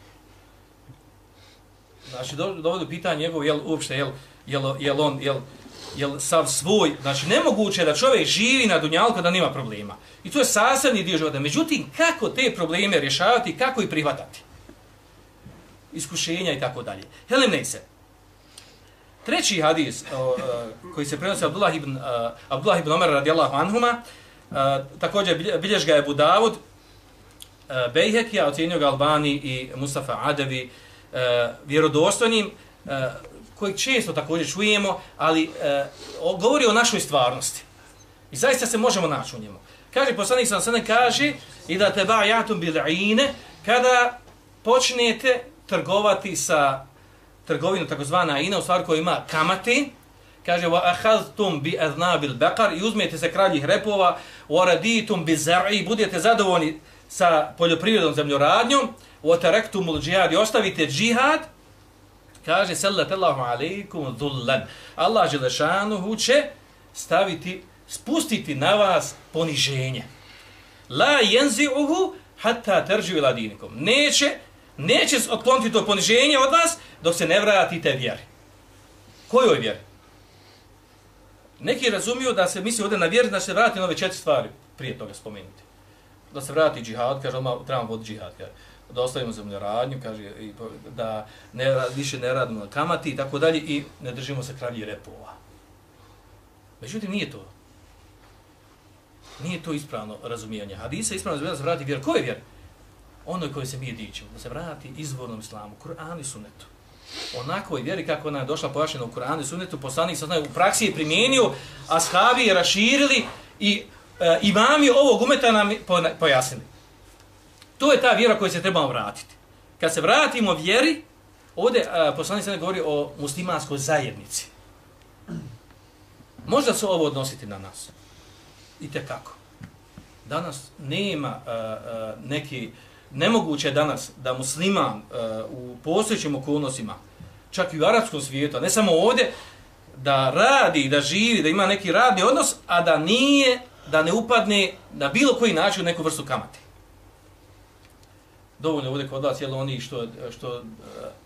Znači, dovodi do pitanja njegov, jel, uopšte, jel, jel, jel on, jel, jel sav svoj, znači, nemoguće je da čovjek živi na dunjalku da nema problema. I to je sastavni dio života. Međutim, kako te probleme rješavati, kako ih prihvatati? Iskušenja i tako dalje. Helim se. Treći hadis o, o, koji se prenosi Abdullah ibn, uh, Abdullah ibn Omer radijallahu anhuma, uh, također bilješ ga je Abu Davud, uh, Bejhekija, ocjenio ga Albani i Mustafa Adevi, uh, vjerodostojnim, uh, koji često također čujemo, ali uh, govori o našoj stvarnosti. I zaista se možemo naći u njemu. Kaže, poslanik sallallahu alejhi ve sellem kaže, i da tebajatum bil'ine, kada počnete trgovati sa trgovinu, takozvana ina, u stvari koja ima kamate, kaže, wa akhadhtum bi aznabil baqar, i uzmete se kraljih repova, wa raditum bi zar'i, budete zadovoljni sa poljoprivrednom zemljoradnjom, wa taraktumul džihad, i ostavite džihad, kaže, sallallahu alejkum dhullan, Allah dželešanuhu će staviti, spustiti na vas poniženje. La yanzi'uhu hatta tarji'u ila dinikum. Neće Neće otkloniti to poniženje od vas dok se ne vratite vjeri. Kojoj vjeri? Neki razumiju da se misli ovdje na vjeri da se vrati na ove četiri stvari prije toga spomenuti. Da se vrati džihad, kaže, odmah trebamo voditi džihad, kaže. Da ostavimo zemljoradnju, kaže, da ne, više ne radimo na kamati i tako dalje i ne držimo se kravlji repova. Međutim, nije to. Nije to ispravno razumijevanje. Hadisa ispravno razumijevanje da se vrati vjeri. Koje vjeri? Onoj koji se mi dičimo, da se vrati izvornom islamu, Kur'anu i sunnetu. Onako je vjeri kako ona je došla pojašnjena u Kur'anu i sunnetu, poslanik sa u praksi je primijenio, ashabi je raširili i e, imami ovog umeta nam pojasnili. To je ta vjera koju se trebamo vratiti. Kad se vratimo vjeri, ovdje e, poslanik sa govori o muslimanskoj zajednici. Možda se ovo odnositi na nas. I tekako. Danas nema e, e, neki nemoguće je danas da musliman uh, u postojećim okolnostima, čak i u arapskom svijetu, a ne samo ovdje, da radi, da živi, da ima neki radni odnos, a da nije, da ne upadne na bilo koji način u neku vrstu kamate. Dovoljno je ovdje kod vas, jel, oni što, što uh,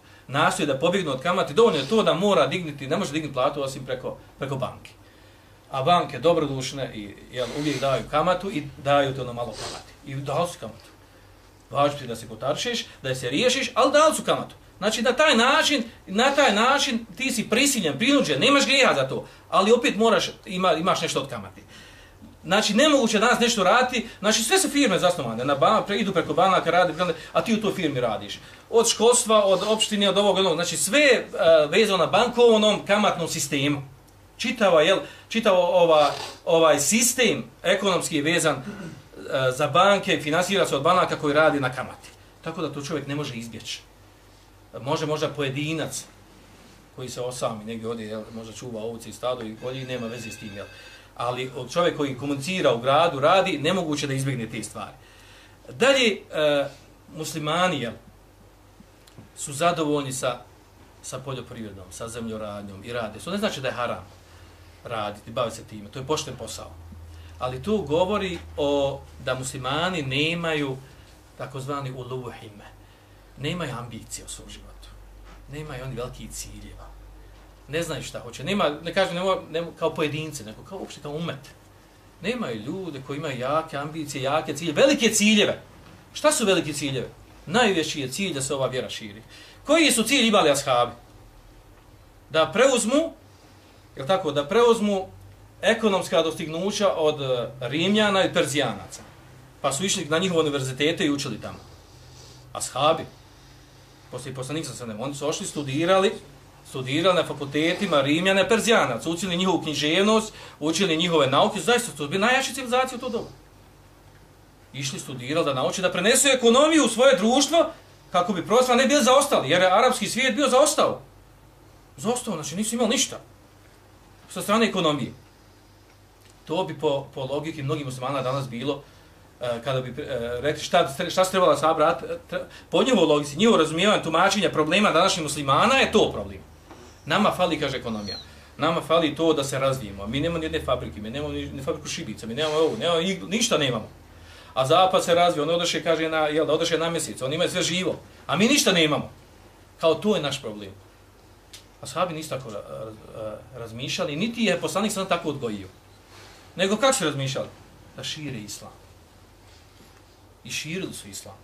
nastoje da pobjegnu od kamate, dovoljno je to da mora digniti, ne može digniti platu osim preko, preko banke. a banke dobrodušne i jel, uvijek daju kamatu i daju te ono malo kamati. I dali su kamatu. Važno ti da se kotarčiš, da se riješiš, ali dali su kamatu. Znači na taj način, na taj način ti si prisiljen, prinuđen, nemaš grijeha za to, ali opet moraš, ima, imaš nešto od kamati. Znači nemoguće danas nešto raditi, znači sve su firme zasnovane, na ban, pre, idu preko banaka, radi, a ti u toj firmi radiš. Od školstva, od opštine, od ovog, onog, znači sve je uh, vezano na bankovnom kamatnom sistemu. Čitava, jel, čitava ova, ovaj sistem ekonomski je vezan uh, za banke, finansira se od banaka koji radi na kamati. Tako da to čovjek ne može izbjeći. Može možda pojedinac koji se osami negdje ovdje, jel, možda čuva ovce i stado i kolji, nema veze s tim, jel. Ali čovjek koji komunicira u gradu, radi, nemoguće da izbjegne te stvari. Dalje, e, muslimani, jel, su zadovoljni sa, sa poljoprivredom, sa zemljoradnjom i rade. To ne znači da je haram raditi, baviti se time, to je pošten posao. Ali tu govori o da muslimani nemaju takozvani uluhime, nemaju ambicije u svom životu, nemaju oni velikih ciljeva, ne znaju šta hoće, nema, ne kažem nema, nema, kao pojedince, nego kao uopšte kao umet. Nemaju ljude koji imaju jake ambicije, jake ciljeve, velike ciljeve. Šta su velike ciljeve? Najveći je cilj da se ova vjera širi. Koji su cilj imali ashabi? Da preuzmu, je tako, da preuzmu ekonomska dostignuća od Rimljana i Perzijanaca. Pa su išli na njihove univerzitete i učili tamo. Ashabi, poslije poslanik sa sredem, oni su ošli, studirali, studirali na fakultetima Rimljana i Perzijanaca, učili njihovu književnost, učili njihove nauke, zaista to bi najjači civilizacija u to dobu. Išli studirali da nauče, da prenesu ekonomiju u svoje društvo, kako bi prostora ne bili zaostali, jer je arapski svijet bio zaostao. Zaostao, znači nisu imali ništa sa strane ekonomije. To bi po, po logiki mnogih muslimana danas bilo, kada bi uh, rekli šta, šta se trebala sabrati, po njihovoj logici, njihovo razumijevanje, tumačenja problema današnjih muslimana je to problem. Nama fali, kaže, ekonomija. Nama fali to da se razvijemo. Mi nemamo ni jedne fabrike, mi nemamo ni fabriku šibica, mi nemamo ovo, nemamo, ništa nemamo. A zapad se razvije, on odeše, kaže, na, jel, da odeše na mjesec, on ima sve živo, a mi ništa nemamo. Kao to je naš problem. Ashabi nisu tako razmišljali, niti je poslanik sam tako odgojio. Nego kako su razmišljali? Da šire islam. I širili su islam.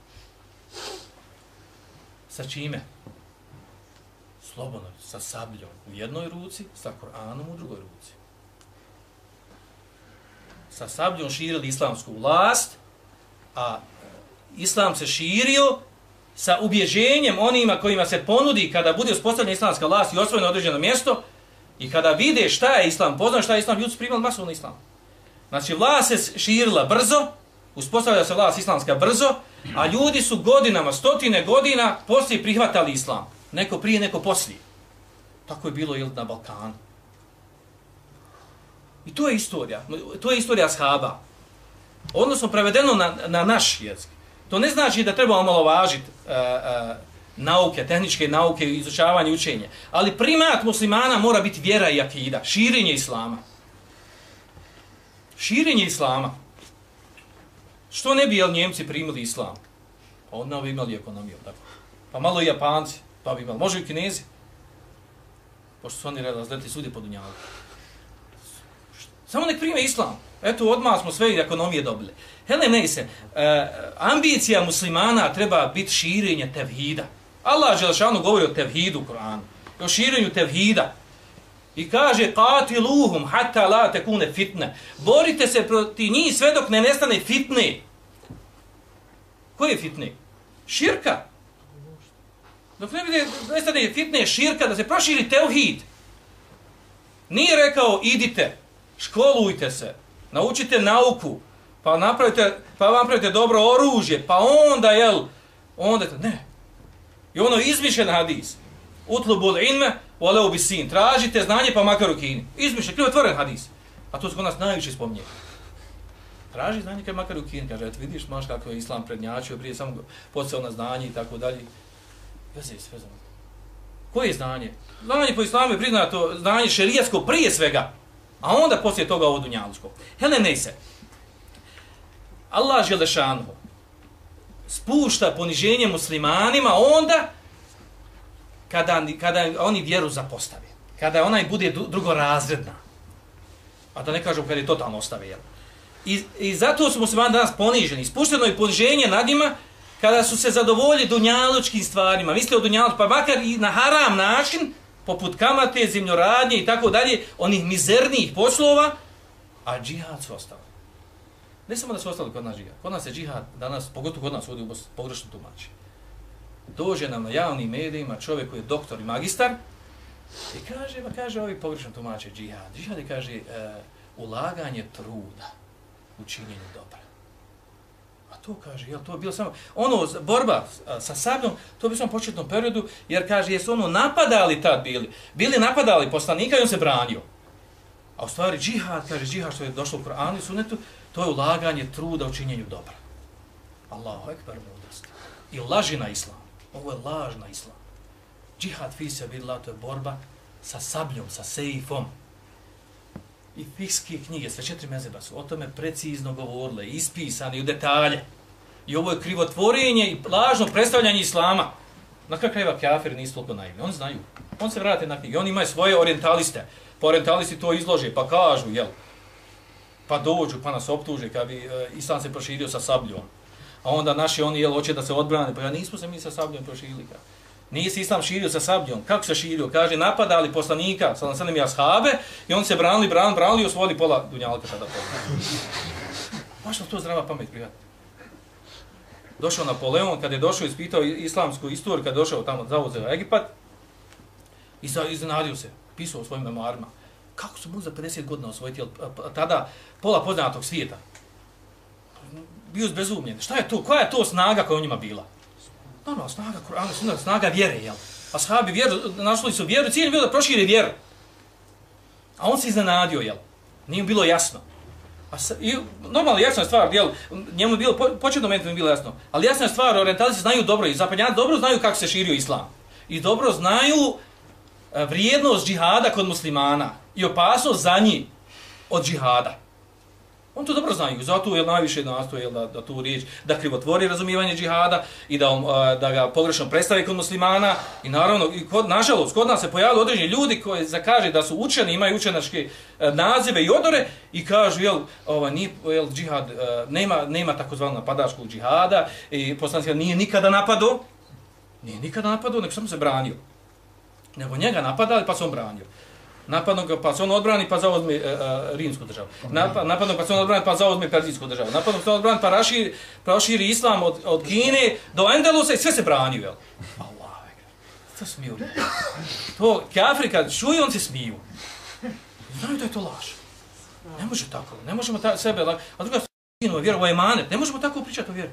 Sa čime? Slobodno, sa sabljom u jednoj ruci, sa Koranom u drugoj ruci. Sa sabljom širili islamsku vlast, a islam se širio sa ubježenjem onima kojima se ponudi kada bude uspostavljena islamska vlast i osvojeno određeno mjesto i kada vide šta je islam, poznaju šta je islam, ljudi su primali masovno islam. Znači, vlast se širila brzo, uspostavlja se vlast islamska brzo, a ljudi su godinama, stotine godina poslije prihvatali islam. Neko prije, neko poslije. Tako je bilo i na Balkanu. I to je istorija. To je istorija ashaba. Odnosno, prevedeno na, na naš jezik. To ne znači da treba omalovažiti uh, uh, nauke, tehničke nauke, izučavanje, učenje. Ali primat muslimana mora biti vjera i akida, širenje islama. Širenje islama. Što ne bi jel Njemci primili islam? Pa onda bi imali ekonomiju. Tako. Pa malo i Japanci, pa bi imali. Može i Kinezi. Pošto su oni razletili sudi po dunjalu. Samo nek prime islam. Eto, odmah smo sve ekonomije dobili. Hele, ne se, e, ambicija muslimana treba biti širenje tevhida. Allah Želešanu govori o tevhidu u Koranu. O širenju tevhida. I kaže, qatiluhum hatta la tekune fitne. Borite se proti njih sve dok ne nestane fitne. Koje je fitne? Širka. Dok ne vide, nestane fitne širka, da se proširi tevhid. Nije rekao, idite, školujte se, naučite nauku, pa napravite, pa vam napravite dobro oružje, pa onda, jel, onda, ne. I ono izmišljen hadis. Utlubul ilme, voleo bi sin. Tražite znanje, pa makar u Kini. Izmišljen, krivotvoren hadis. A to se kod nas najviše spominje. Traži znanje, kaj makar u Kini. Kaže, eto vidiš, maš kako je islam prednjačio, prije samo podsjeo na znanje i tako dalje. Veze je sve za mene. Koje je znanje? Znanje po islamu je priznato znanje šerijatsko prije svega, a onda poslije toga ovo dunjalučko. Hele, ne se. Allah Želešanu spušta poniženje muslimanima onda kada, kada oni vjeru zapostave. Kada ona im bude drugorazredna. A da ne kažem kad je totalno ostave, jel? I, I zato su muslimani danas poniženi. Ispušteno je poniženje nad njima kada su se zadovoljili dunjalučkim stvarima. Misle o dunjalučkim, pa makar i na haram način, poput kamate, zemljoradnje i tako dalje, onih mizernijih poslova, a džihad su ostali. Ne samo da su ostali kod nas džihad. Kod nas je džihad danas, pogotovo kod nas ovdje u pogrešno tumači. Dođe nam na javnim medijima čovjek koji je doktor i magistar i kaže, ma kaže ovi pogrešno tumače džihad. Džihad je, kaže, e, ulaganje truda u činjenju dobra. A to kaže, jel, to je bilo samo, ono, borba sa sabljom, to je bilo samo u početnom periodu, jer kaže, jesu ono napadali tad bili, bili napadali poslanika i on se branio. A u stvari džihad, kaže, džihad što je došlo u Kur'anu i Sunnetu, to je ulaganje truda u činjenju dobra. Allahu ekber mudrost. I laži na islam. Ovo je laž na islam. Džihad fi sabilillah, to je borba sa sabljom, sa sejfom. I fikske knjige, sve četiri mezheba su o tome precizno govorile, ispisani u detalje. I ovo je krivotvorenje i lažno predstavljanje islama. Na kraju krajeva kafiri nisu toliko naivni. Oni znaju. On se vrate na knjige. Oni imaju svoje orientaliste. Pa orientalisti to izlože, pa kažu, jel? Pa dođu, pa nas optuže kad bi e, islam se proširio sa sabljom. A onda naši oni, jel, hoće da se odbrane. Pa ja, nismo se mi sa sabljom proširili. Nije se islam širio sa sabljom. Kako se širio? Kaže, napadali poslanika, sallallahu alejhi ve sellem i ashabe, i oni se branili, branili, branili i osvojili pola dunjalka tada pola. Baš to zdrava pamet, prijatelj. Došao Napoleon, kad je došao, ispitao islamsku istoriju, kad je došao tamo, zauzeo Egipat, i iznenadio se, pisao u svojim memoarima, kako su mogli za pedeset godina osvojiti, tada pola poznatog svijeta. Bio zbezumljen. Šta je to? Koja je to snaga koja u njima bila? Normalno, snaga Kur'ana, sunnet, snaga vjere, jel? Ashabi vjeru, našli su vjeru, cilj je bilo da prošire vjeru. A on se iznenadio, jel? Nije bilo jasno. A sa, i, normalno, jasna je stvar, jel? Njemu je bilo, po, početno momentu je bilo jasno. Ali jasna je stvar, orientalici znaju dobro i zapadnjani dobro znaju kako se širio islam. I dobro znaju e, vrijednost džihada kod muslimana i opasnost za njih od džihada. On to dobro znaju, zato je najviše nastoje da, da tu riječ, da krivotvori razumijevanje džihada i da, da ga pogrešno predstavi kod muslimana. I naravno, i kod, nažalost, kod nas se pojavili određeni ljudi koji zakaže da su učeni, imaju učenačke nazive i odore i kažu, jel, ovaj, nije, jel, džihad, nema, nema takozvanog napadačkog džihada i poslanik nije nikada napadao, nije nikada napadao, nego samo se branio. Nego njega napadali pa se on branio. Napadno ga pa se on odbrani pa zauzme e, e, rimsku državu. Napad, napadno pa se on odbrani pa zauzme perzijsku državu. Napadno pa se on odbrani pa raširi, proširi islam od, od Kine do Endelusa i sve se branio, jel? Allah, to smiju. To, kafiri kad čuju, on se smiju. Znaju da je to laž. Ne može tako, ne možemo ta, sebe, a druga stvar, vjeru, ovo je emanet, ne možemo tako pričati o vjeru.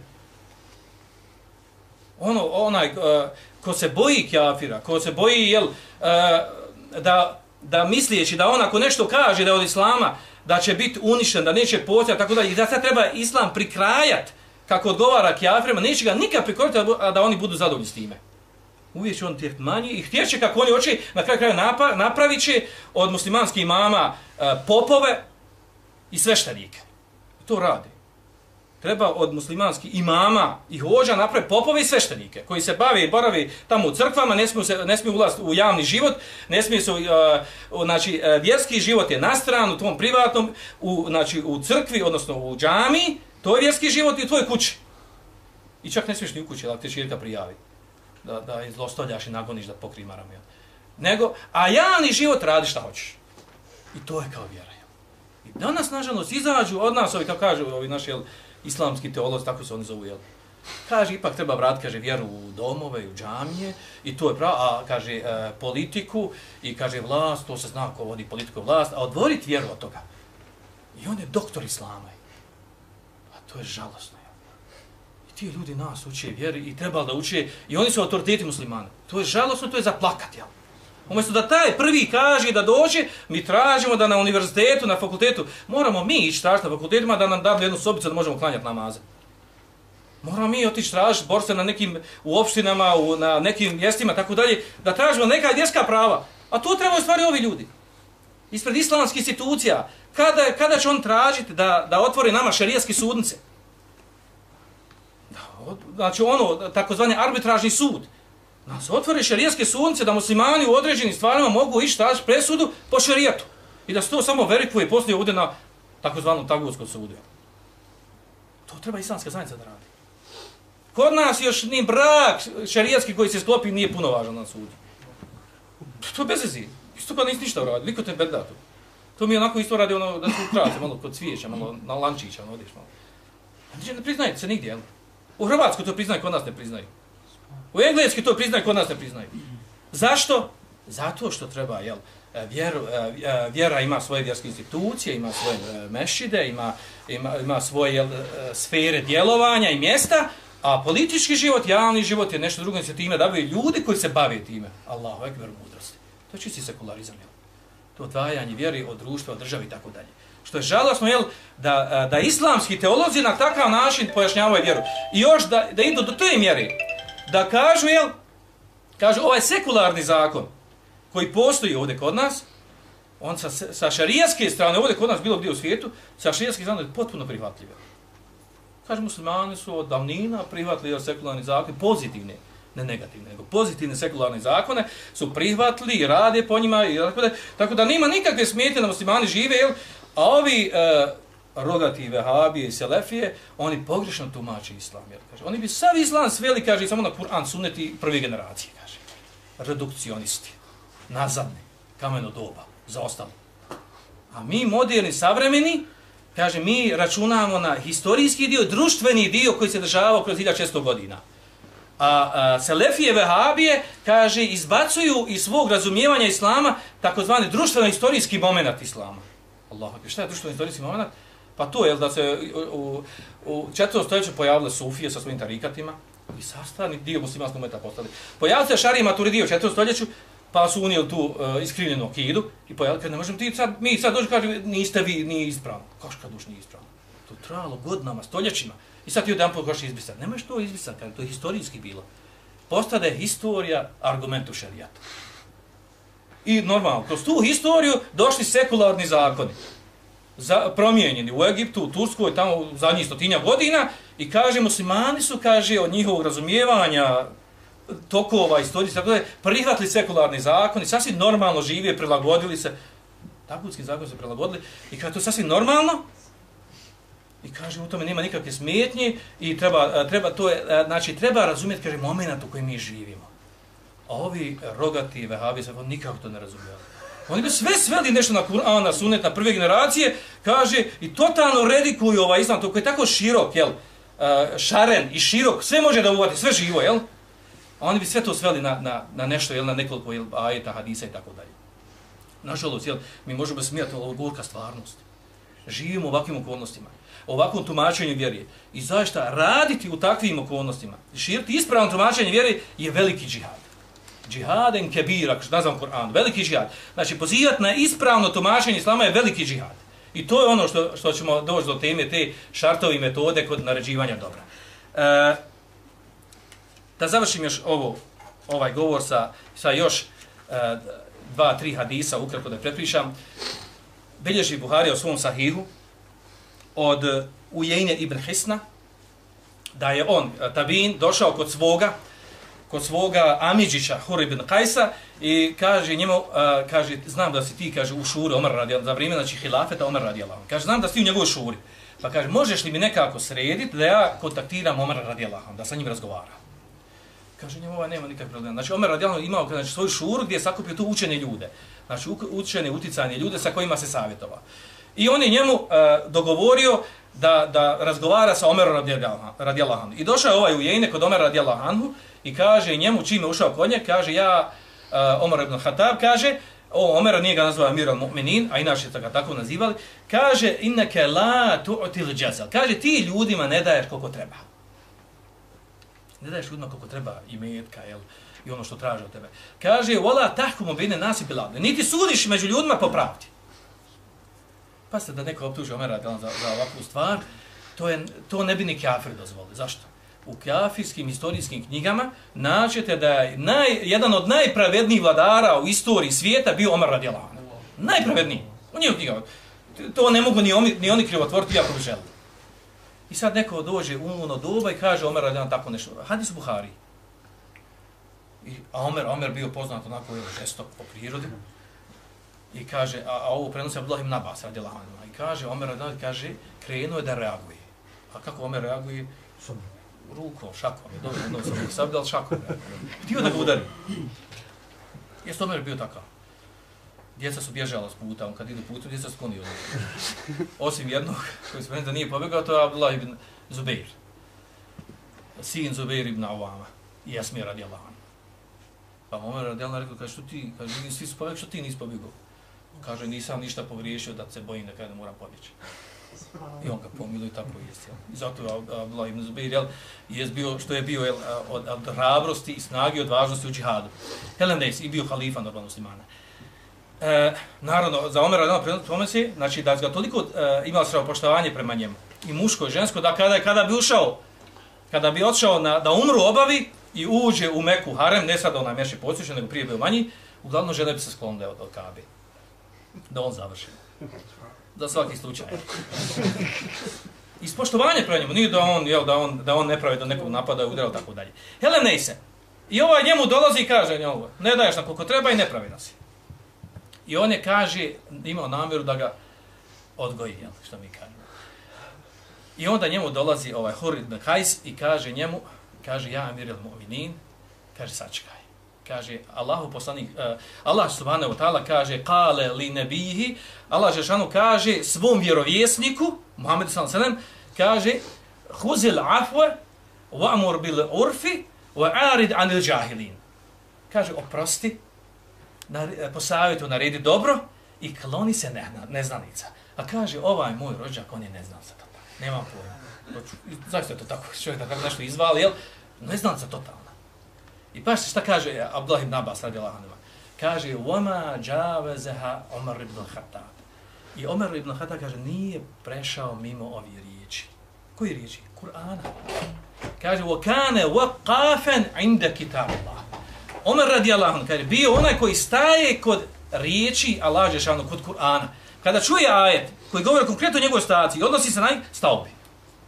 Ono, onaj, uh, ko se boji kafira, ko se boji, jel, uh, da da mislijeći da on ako nešto kaže da je od islama, da će biti uništen, da neće postojati, tako da i da sad treba islam prikrajati kako odgovara kafirima, neće ga nikad prikoriti a da oni budu zadovoljni s time. Uvijek će on tijeti manji i htjeće kako oni hoće, na kraju kraju napravit će od muslimanskih imama uh, popove i sveštenike. To radi. Treba od muslimanskih imama i hođa napraviti popove i sveštenike koji se bave i boravi tamo u crkvama, ne smiju, se, ne smiju ulaziti u javni život, ne smiju se, uh, znači, uh, vjerski život je na stranu, u tvom privatnom, u, znači, u crkvi, odnosno u džami, to je vjerski život i u tvojoj kući. I čak ne smiješ ni u kući, da te čirka prijavi, da, da izlostavljaš i nagoniš da pokri maram. Ja. Nego, a javni život radi šta hoćeš. I to je kao vjera. I danas, nažalost, izađu od nas, ovi, kao kažu ovi naši, jel, islamski teolozi, tako se oni zovu, jel? Kaže, ipak treba vratiti, kaže, vjeru u domove, u džamije, i to je pravo, a kaže, e, politiku, i kaže, vlast, to se zna ko vodi politiku vlast, a odvoriti vjeru od toga. I on je doktor islama. A to je žalosno, jel? I ti ljudi nas uče vjeri i trebali da uče, i oni su autoriteti muslimana. To je žalosno, to je za plakat, jel? Umjesto da taj prvi kaže da dođe, mi tražimo da na univerzitetu, na fakultetu, moramo mi ići tražiti na fakultetima da nam dadu jednu sobicu da možemo klanjati namaze. Moramo mi otići tražiti borce na nekim, u opštinama, u, na nekim mjestima, tako dalje, da tražimo neka vjerska prava. A to trebaju stvari ovi ljudi. Ispred islamskih institucija. Kada, kada će on tražiti da, da otvori nama šerijatske sudnice? Da, znači ono, takozvani arbitražni sud. Da se otvore šerijatske sudnice, da muslimani u određenim stvarima mogu ići tražiti presudu po šerijatu. I da se to samo verikuje poslije ovdje na takozvanom tagutskom sudu. To treba islamska zajednica da radi. Kod nas još ni brak šerijatski koji se sklopi nije puno važan na sudu. To je bez veze. Isto kad nisi ništa uradi, liko te bedda to. To mi je onako isto radi ono da se ukrace, malo kod cvijeća, malo na lančića, ono odiš malo. Znači, ne priznajte se nigdje, jel? U Hrvatskoj to priznaju, kod nas ne priznaju. U Engleski to priznaju, kod nas ne priznaju. Zašto? Zato što treba, jel, vjeru, vjera ima svoje vjerske institucije, ima svoje mešide, ima, ima, ima svoje jel, sfere djelovanja i mjesta, a politički život, javni život je nešto drugo, se time davaju ljudi koji se bave time. Allahu ekber mudrosti. To je čisti sekularizam, jel? To odvajanje vjeri od društva, od države i tako dalje. Što je žalosno, jel, da, da islamski teolozi na takav način pojašnjavaju vjeru. I još da, da idu do te mjere, da kažu, jel, kažu ovaj sekularni zakon koji postoji ovdje kod nas, on sa, sa šarijatske strane, ovdje kod nas bilo gdje u svijetu, sa šarijatske strane je potpuno prihvatljiv. Kaže, muslimani su od davnina prihvatili sekularni zakon, pozitivne, ne negativne, nego pozitivne sekularne zakone, su prihvatili i rade po njima, i tako da, tako da nema nikakve smetnje da muslimani žive, jel? A ovi e, rogati vehabije i selefije, oni pogrešno tumače islam. Jel? Kaže, oni bi sav islam sveli, kaže, samo na Kur'an, sunneti prve generacije, kaže. Redukcionisti, nazadni, kameno doba, zaostali. A mi, moderni, savremeni, kaže, mi računamo na historijski dio, društveni dio koji se dešavao kroz hiljadu šesto godina. A, a selefije, vehabije, kaže, izbacuju iz svog razumijevanja islama takozvani društveno-historijski moment islama. Allah, šta je društveno-historijski moment? Pa to je da se u, u četvrtom stoljeću pojavile sufije sa svojim tarikatima i sastavni dio muslimanskog momenta postali. Pojavili se šarije maturidije u četvrtom stoljeću, pa su unijeli tu uh, iskrivljenu akidu i pojavili, kad ne možemo ti sad, mi sad dođu, kaže, niste vi, nije ispravno. Kaš kad duš nije ispravno? To trajalo godinama, stoljećima. I sad ti jedan put hoćeš izbrisati. Nemaš to izbrisati, kada to je historijski bilo. Postade historija argumentu šerijata. I normalno, kroz tu historiju došli sekularni zakoni. Za, promijenjeni u Egiptu, u Turskoj, tamo u zadnjih stotinja godina i kaže, muslimani su, kaže, od njihovog razumijevanja tokova, istorije, tako da je prihvatili sekularni zakoni, sasvim normalno žive, prilagodili se, takutski zakoni se prilagodili i kaže, to je sasvim normalno i kaže, u tome nema nikakve smetnje i treba, treba, to je, znači, treba razumjeti, kaže, moment u kojem mi živimo. A ovi rogati vehabi se nikako to ne razumijeli. Oni bi sve sveli nešto na Kur'an, na sunnet, na prve generacije, kaže, i totalno redikuju ovaj islam, to koji je tako širok, jel, šaren i širok, sve može da uvati, sve živo, jel? A oni bi sve to sveli na, na, na nešto, jel, na nekoliko jel, ajeta, hadisa i tako dalje. Nažalost, jel, mi možemo smijati ovo gorka stvarnost. Živimo u ovakvim okolnostima, ovakvom tumačenju vjeri. I zaista raditi u takvim okolnostima, širiti ispravno tumačenje vjeri je veliki džihad. Džihaden kebira, što nazvam Kur'an, veliki džihad. Znači, pozivati na ispravno tumačenje islama je veliki džihad. I to je ono što, što ćemo doći do teme, te šartovi metode kod naređivanja dobra. E, da završim još ovo, ovaj govor sa, sa još e, dva, tri hadisa, ukratko da prepričam. Bilježi Buharija u svom sahihu od Ujejne ibn Hisna, da je on, tabin, došao kod svoga, kod svoga Amidžića, Hur ibn Kajsa, i kaže njemu, uh, kaže, znam da si ti, kaže, u šuri Omer radijallahu, za vrijeme, znači, hilafeta Omer radijallahu. Kaže, znam da si ti u njegovoj šuri. Pa kaže, možeš li mi nekako srediti da ja kontaktiram Omer radijallahu, da sa njim razgovaram. Kaže, njemu ovaj nema nikakve problema. Znači, Omer radijallahu imao, znači, svoju šuru gdje je sakupio tu učene ljude. Znači, učene, uticajne ljude sa kojima se savjetovao. I on je njemu uh, dogovorio da, da razgovara sa Omerom radijallahu. I došao je ovaj Ujejne kod Omera radijallahu i kaže njemu, čim je ušao kod nje, kaže, ja, uh, Omer ibn Khattab, kaže, o, Omera nije ga nazvao Amir al-Mu'minin, a inače ga tako nazivali, kaže, inneke la tu'til jazal. Kaže, ti ljudima ne daješ koliko treba. Ne daješ ljudima koliko treba i metka, jel, i ono što traže od tebe. Kaže, wala tahkumu bejne nasi bil adl. Niti sudiš među ljudima po pravdi. Pa se da neko optuži Omera za, za ovakvu stvar, to, je, to ne bi ni kafir dozvoli. Zašto? U kafirskim historijskim knjigama naćete da je naj, jedan od najpravednijih vladara u istoriji svijeta bio Omer radijallahu anhu. Najpravedniji. U njihovim knjigama. To ne mogu ni oni, ni oni krivotvoriti, jako bi želi. I sad neko dođe u ono doba i kaže Omer radijallahu tako nešto. Hadis u Buhari. I, a Omer, Omer bio poznat onako žestok po prirodi. I kaže, a, a ovo prenosi Abdullah ibn Abbas radijallahu anhu. I kaže, Omer radijallahu kaže, krenuo je da reaguje. A kako Omer reaguje? Rukom, šakom je dobro, jednom sam ih sabio, ali šakom reaguje. Htio da ga udari. Jeste Omer bio takav. Djeca su bježala s puta, on kad idu putom, djeca sklonio. Osim jednog, koji se meni da nije pobjegao, to je Abdullah ibn Zubeir. Sin Zubeir ibn Awama. I Asmir radijallahu anhu. Pa Omer radijallahu rekao, kaže, što ti, kaže, svi su pobjegli, što ti nisi pobjegao? Kaže, nisam ništa pogriješio da se bojim da kada ne moram pobjeći. I on ga pomiluje i tako jest. Jel? I zato je Abdullah ibn Zubeir, jel, jest bio, što je bio jel, od, od hrabrosti i snage i odvažnosti u džihadu. Helem Neis i bio halifa normalno muslimana. E, naravno, za Omera radijallahu anhu, znači da ga toliko e, imao sravopoštovanje prema njemu, i muško i žensko, da kada, kada bi ušao, kada bi odšao na, da umru obavi i uđe u Meku harem, ne sad onaj meši podsjećan, nego prije bio manji, uglavnom žene bi se sklonile od, od Kabe. Da on završi. Za svaki slučaj. Ispoštovanje prema njemu, nije da on, jel, da on, da on ne pravi da nekog napada i udara, tako dalje. Helem Neise. I ovaj njemu dolazi i kaže, njemu, ne daješ na koliko treba i ne pravi nas. I on je kaže, imao namjeru da ga odgoji, jel, što mi kažemo. I onda njemu dolazi ovaj Hur ibn Kajs i kaže njemu, kaže, ja Amir al-Mu'minin, kaže, sačekaj. Kaže, Allahu poslanik, uh, Allah subhanahu wa ta'ala kaže, kale li nebihi, Allah Žešanu kaže svom vjerovjesniku, Muhammedu sallallahu alejhi ve sellem, kaže, huzil afwe, wa'mur bil urfi, wa'arid anil jahilin. Kaže, oprosti, na, po savjetu naredi dobro i kloni se ne, neznanica. A kaže, ovaj moj rođak, on je neznanica totalna. Nemam pojma. Zašto je to tako? Čovjek da kako nešto izvali, jel? Neznanica totalna. I pa šta kaže Abdullah ibn Abbas radijallahu anhu? Kaže, وَمَا جَاوَزَهَا Omar ibn Khattab. I Omar ibn Khattab kaže, nije prešao mimo ovih riječi. Koji riječi? Kur'ana. Kaže, وَكَانَ وَقَافًا عِنْدَ كِتَابِ اللَّهِ. Omar radijallahu anhu kaže, bio onaj koji staje kod riječi Allah dželešanu, kod Kur'ana. Kada čuje ajet koji govori konkretno o njegovoj situaciji, odnosi se na njih, stao bi.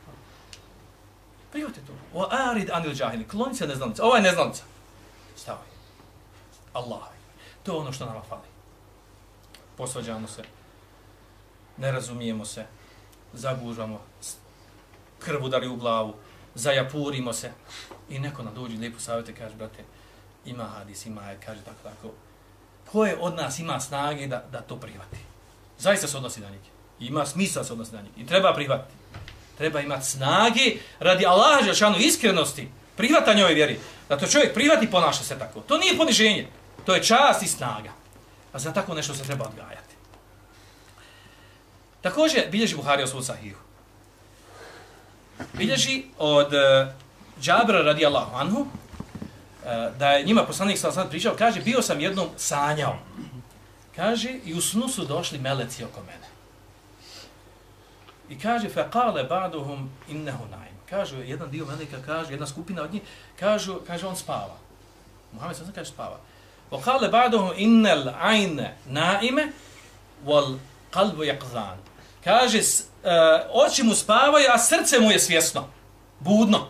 Prihvatite to. وَأَعْرِضْ عَنِ الْجَاهِلِينَ. Kloni se neznanica. Ovo je neznanica. Stavi. Allah. To je ono što nama fali. Posvađamo se. Ne razumijemo se. Zagužamo. Krv udari u glavu. Zajapurimo se. I neko nam dođe lijepo savjete, kaže, brate, ima hadis, ima je, kaže tako, tako. Ko je od nas ima snage da, da to prihvati? Zaista se odnosi na njih. Ima smisla se odnosi na njih. I treba prihvatiti. Treba imati snage radi Allaha dželešanu iskrenosti, prihvatanja ove vjeri. Da to čovjek prihvati, ponaša se tako. To nije poniženje. To je čast i snaga. A za tako nešto se treba odgajati. Također bilježi Buhari o svoj sahihu. Bilježi od uh, Džabra radijallahu anhu, uh, da je njima poslanik sallallahu alejhi ve sellem pričao, kaže, bio sam jednom sanjao. Kaže, i u snu su došli meleci oko mene. I kaže, faqale ba'duhum innahu naim. Kaže, jedan dio meleka kaže, jedna skupina od njih, kaže, kaže on spava. Muhammed sallallahu kaže spava. Wa qale ba'duhum innal ayna naime wal qalbu yaqzan. Kaže, uh, oči mu spavaju, a srce mu je svjesno, budno.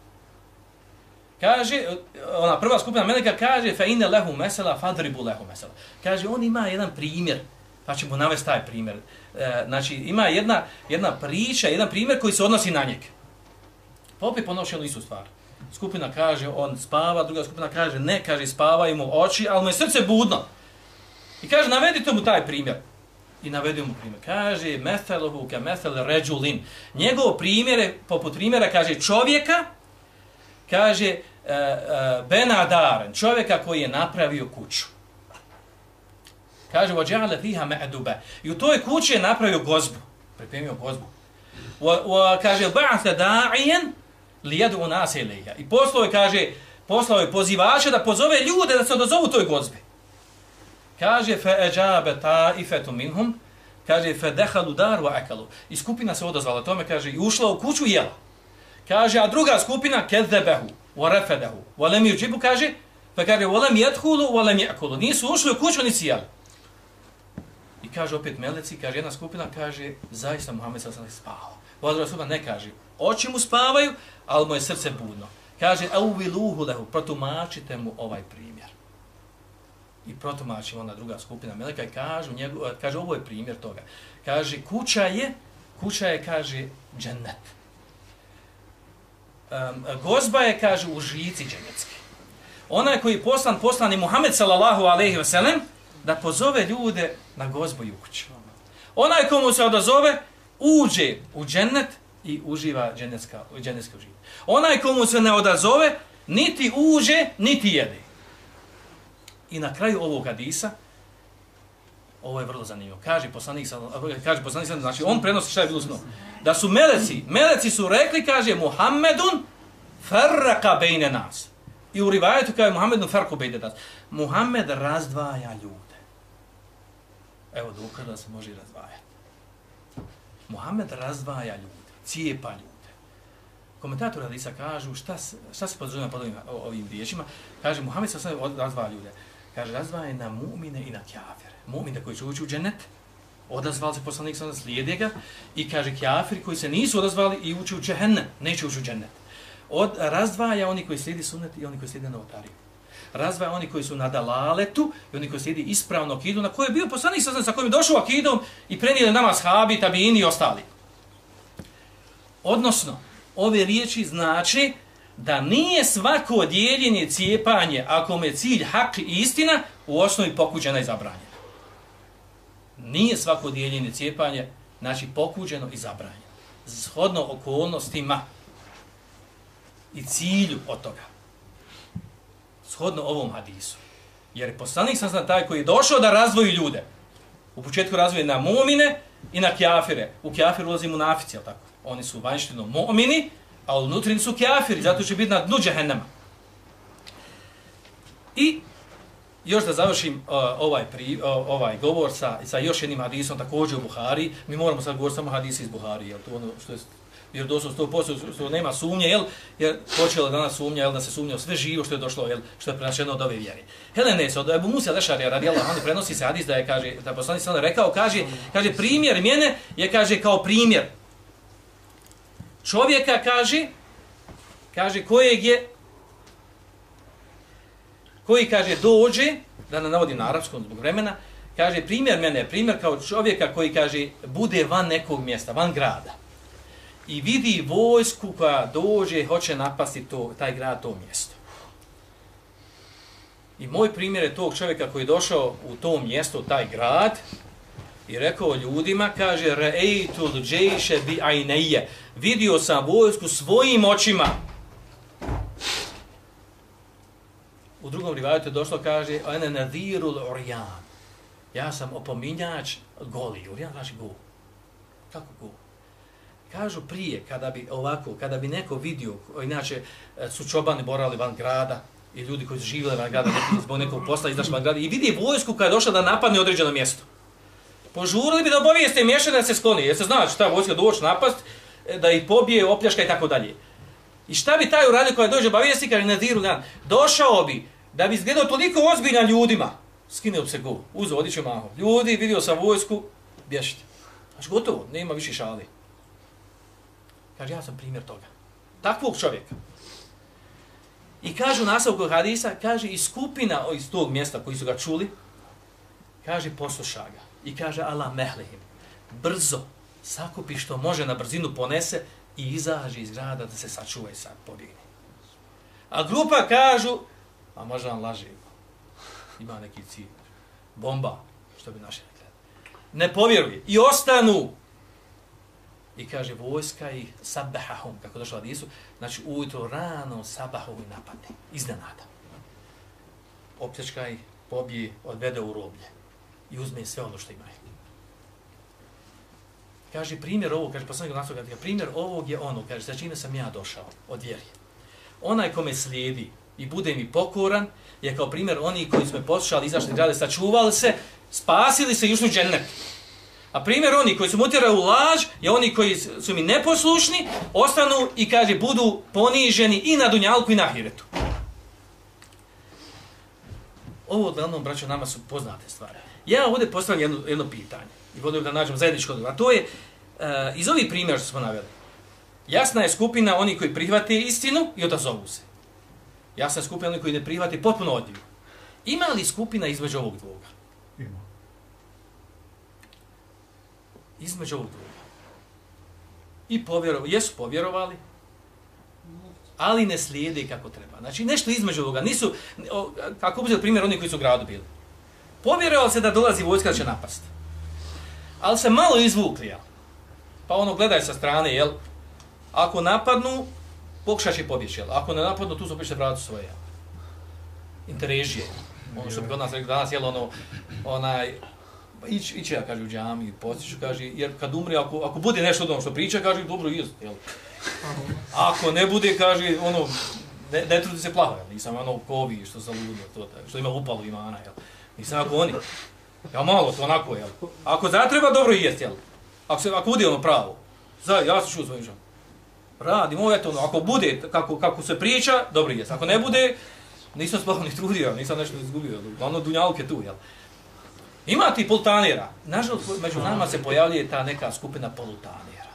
Kaže, ona prva skupina meleka kaže, fa inna lahu masala fadribu lahu masala. Kaže, on ima jedan primjer, pa ćemo navesti taj primjer. E, znači, ima jedna, jedna priča, jedan primjer koji se odnosi na njeg. Pa opet ponoši onu istu stvar. Skupina kaže, on spava, druga skupina kaže, ne, kaže, spavaju mu oči, ali mu je srce budno. I kaže, navedite mu taj primjer. I navedite mu primjer. Kaže, metheluhu ka methel ređulin. Njegov primjer je, poput primjera, kaže, čovjeka, kaže, e, e, benadaren, čovjeka koji je napravio kuću. Kaže, وَجَعَلَ فِيهَا مَعْدُبَ. I u toj kući je napravio gozbu. Pripremio gozbu. O, o, kaže, بَعْثَ دَاعِيًا لِيَدُعُ نَاسَ إِلَيْهَا. I poslao je, kaže, poslao je pozivača da pozove ljude da se odazovu toj gozbi. Kaže, فَأَجَابَ تَائِفَةٌ مِنْهُمْ. Kaže, فَدَحَلُ دَارُ وَأَكَلُ. I skupina se odazvala tome, kaže, i ušla u kuću i jela. Kaže, a druga skupina, كَذَّبَهُ وَرَفَدَهُ وَلَمْ يُجِبُ. Kaže, pa kaže, وَلَمْ يَدْخُلُ وَلَمْ يَأْكُلُ. Nisu ušli u kuću, nisi jeli. I kaže opet meleci, kaže jedna skupina, kaže, zaista Muhammed sallallahu alejhi ve sellem spavao. Ova skupina ne kaže, oči mu spavaju, ali mu je srce budno. Kaže, auviluhu lehu, protumačite mu ovaj primjer. i protumači ona druga skupina meleka i kažu, njegu, kaže ovo je primjer toga. Kaže kuća je, kuća je kaže džennet. Um, gozba je kaže u žici džennetski. Onaj koji je poslan, poslan je Muhammed sallallahu alejhi ve sellem da pozove ljude na gozbu i u kuću. Onaj komu se odazove uđe u džennet i uživa džennetska, džennetski uživ. Onaj komu se ne odazove niti uđe, niti jede. I na kraju ovog hadisa, ovo je vrlo zanimljivo, kaže poslanik, kaže poslanik, znači on prenosi šta je bilo snu. Da su meleci, meleci su rekli, kaže Muhammedun farraqa bejne nas. I u rivajetu kaže Muhammedun farraqa bejne nas. Muhammed razdvaja ljude. Evo dokaz da se može razdvajati. Muhammed razdvaja ljude, cijepa ljude. Komentatori hadisa kažu šta, šta se podrazumijeva pod ovim, ovim riječima. Kaže Muhammed se sve razdvaja ljude. Kaže razdvaja na mu'mine i na kjafire. Mu'mine koji će ući u džennet, odazvali se poslanik sada slijede ga i kaže kjafiri koji se nisu odazvali i ući u džehennem, neće ući u džennet. Od, razdvaja oni koji slijedi sunnet i oni koji slijede novotariju. Razdvaja oni koji su na dalaletu i oni koji slijedi ispravno akidu na koji je bio poslanik sada sa kojim je došao akidom i prenijeli nama shabi, tabini i ostali. Odnosno, ove riječi znači da nije svako dijeljenje, cijepanje, ako mu je cilj hak i istina, u osnovi pokuđena i zabranjena. Nije svako dijeljenje, cijepanje, znači pokuđeno i zabranjeno. Shodno okolnostima i cilju od toga. Shodno ovom hadisu. Jer je poslanik sam zna taj koji je došao da razvoji ljude. U početku razvoji na mu'mine i na kjafire. U kjafir ulazi munafici, jel tako? Oni su vanjštino mu'mini, a unutrini su kjafiri, zato će biti na dnu džehennema. I još da završim uh, ovaj, pri, uh, ovaj govor sa, sa još jednim hadisom, također u Buhari. Mi moramo sad govoriti samo hadisi iz Buhari, jel to ono što je jer doslovno sto posto što nema sumnje, jel, jer počela danas sumnja, jel, da se sumnja sve živo što je došlo, jel, što je prenašeno od ove vjere. Helenes od Ebu Musa al-Ešarija radijallahu anhu prenosi se hadis da je, kaže, da poslanik sallallahu rekao, kaže, kaže, primjer mene je, kaže, kao primjer čovjeka, kaže, kaže, kojeg je, koji, kaže, dođe, da ne navodim na arapskom zbog vremena, kaže, primjer mene je primjer kao čovjeka koji, kaže, bude van nekog mjesta, van grada. I vidi vojsku koja dođe, hoće napasti to, taj grad, to mjesto. I moj primjer je tog čovjeka koji je došao u to mjesto, taj grad, i rekao ljudima, kaže, Ra'aytul džejše bi ajneje, vidio sam vojsku svojim očima. U drugom rivajetu je došlo, kaže, ene nadirul urjan, ja sam opominjač goli, urjan znači gol. Kako gol? Kažu prije, kada bi ovako, kada bi neko vidio, inače su čobani borali van grada i ljudi koji su živjeli van grada, neki, zbog nekog posla izašli van grada i vidi vojsku koja je došla da napadne određeno mjesto. Požurili bi da obavijeste mješane da se skloni, jer se zna šta vojska doći napast, da ih pobije, opljaška i tako dalje. I šta bi taj uradio koja dođe obavijesti, kaže Nadiru dan, došao bi da bi izgledao toliko ozbiljan ljudima, skinuo bi se go, uzeo, odiće maho. Ljudi, vidio sam vojsku, bježite. Znači gotovo, nema više šali. Kaže, ja sam primjer toga. Takvog čovjeka. I kažu nastavku hadisa, kaže, i skupina iz tog mjesta koji su ga čuli, kaže, posluša ga. I kaže, Allah mehlihim, brzo, sakupi što može na brzinu ponese i izađe iz grada da se sačuva i sad pobjegne. A grupa kažu, a možda vam laže, ima neki cilj, bomba, što bi naše rekli. Ne povjeruje. I ostanu. I kaže, vojska ih sabahahum, kako došlo od Isu, znači ujutro rano sabahom i napadne, iznenada. Opljačka ih, pobije, odvede u roblje i uzme sve ono što imaju. Kaže, primjer ovog, kaže, poslanik nastavlja, primjer ovog je ono, kaže, sa čime sam ja došao od vjeri. Onaj ko me slijedi i bude mi pokoran, je kao primjer oni koji su me poslušali, izašli grade, sačuvali se, spasili se i ušli u džennet. A primjer oni koji su mutirali u laž, je oni koji su mi neposlušni, ostanu i, kaže, budu poniženi i na dunjalku i na ahiretu. Ovo odglednom, braćo, nama su poznate stvari. Ja ovdje postavljam jedno, jedno pitanje i volim da nađem zajedničko odgovor. A to je, uh, iz ovih primjera što smo naveli, jasna je skupina oni koji prihvate istinu i odazovu se. Jasna je skupina oni koji ne prihvate potpuno odiju. Ima li skupina između ovog dvoga? Ima. Između ovog dvoga. I povjerovali, jesu povjerovali, ali ne slijede kako treba. Znači nešto između ovoga. Nisu, kako uzeti primjer oni koji su u gradu bili. Povjerovali se da dolazi vojska da će napasti. Ali se malo izvukli, jel? Pa ono gledaj sa strane, jel? Ako napadnu, pokušat će pobjeći, jel? Ako ne napadnu, tu su pište vratu svoje, jel? Interrežije. Ono što bi kod nas rekli danas, jel, ono, onaj, ići ić ja, kaže, u džamiju, postiću, kaže, jer kad umri, ako, ako bude nešto od ono što priča, kaže, dobro, jest, jel? Ako ne bude, kaže, ono, ne, ne trudi se plaho, jel? Nisam ono kovi, što zaludo, to, što ima upalu imana, jel? Nisam ako oni. Ja malo to onako, jel? Ako zatreba, dobro jest, jel? Ako, se, ako bude ono pravo, za, ja sam čuo svojim žavom. Radim, ovo je to ono, ako bude kako, kako se priča, dobro jest. Ako ne bude, nisam spavno ni trudio, nisam nešto izgubio. Ono dunjaluk je tu, jel? Ima ti polutanera. Nažalost, među nama se pojavljuje ta neka skupina polutanera.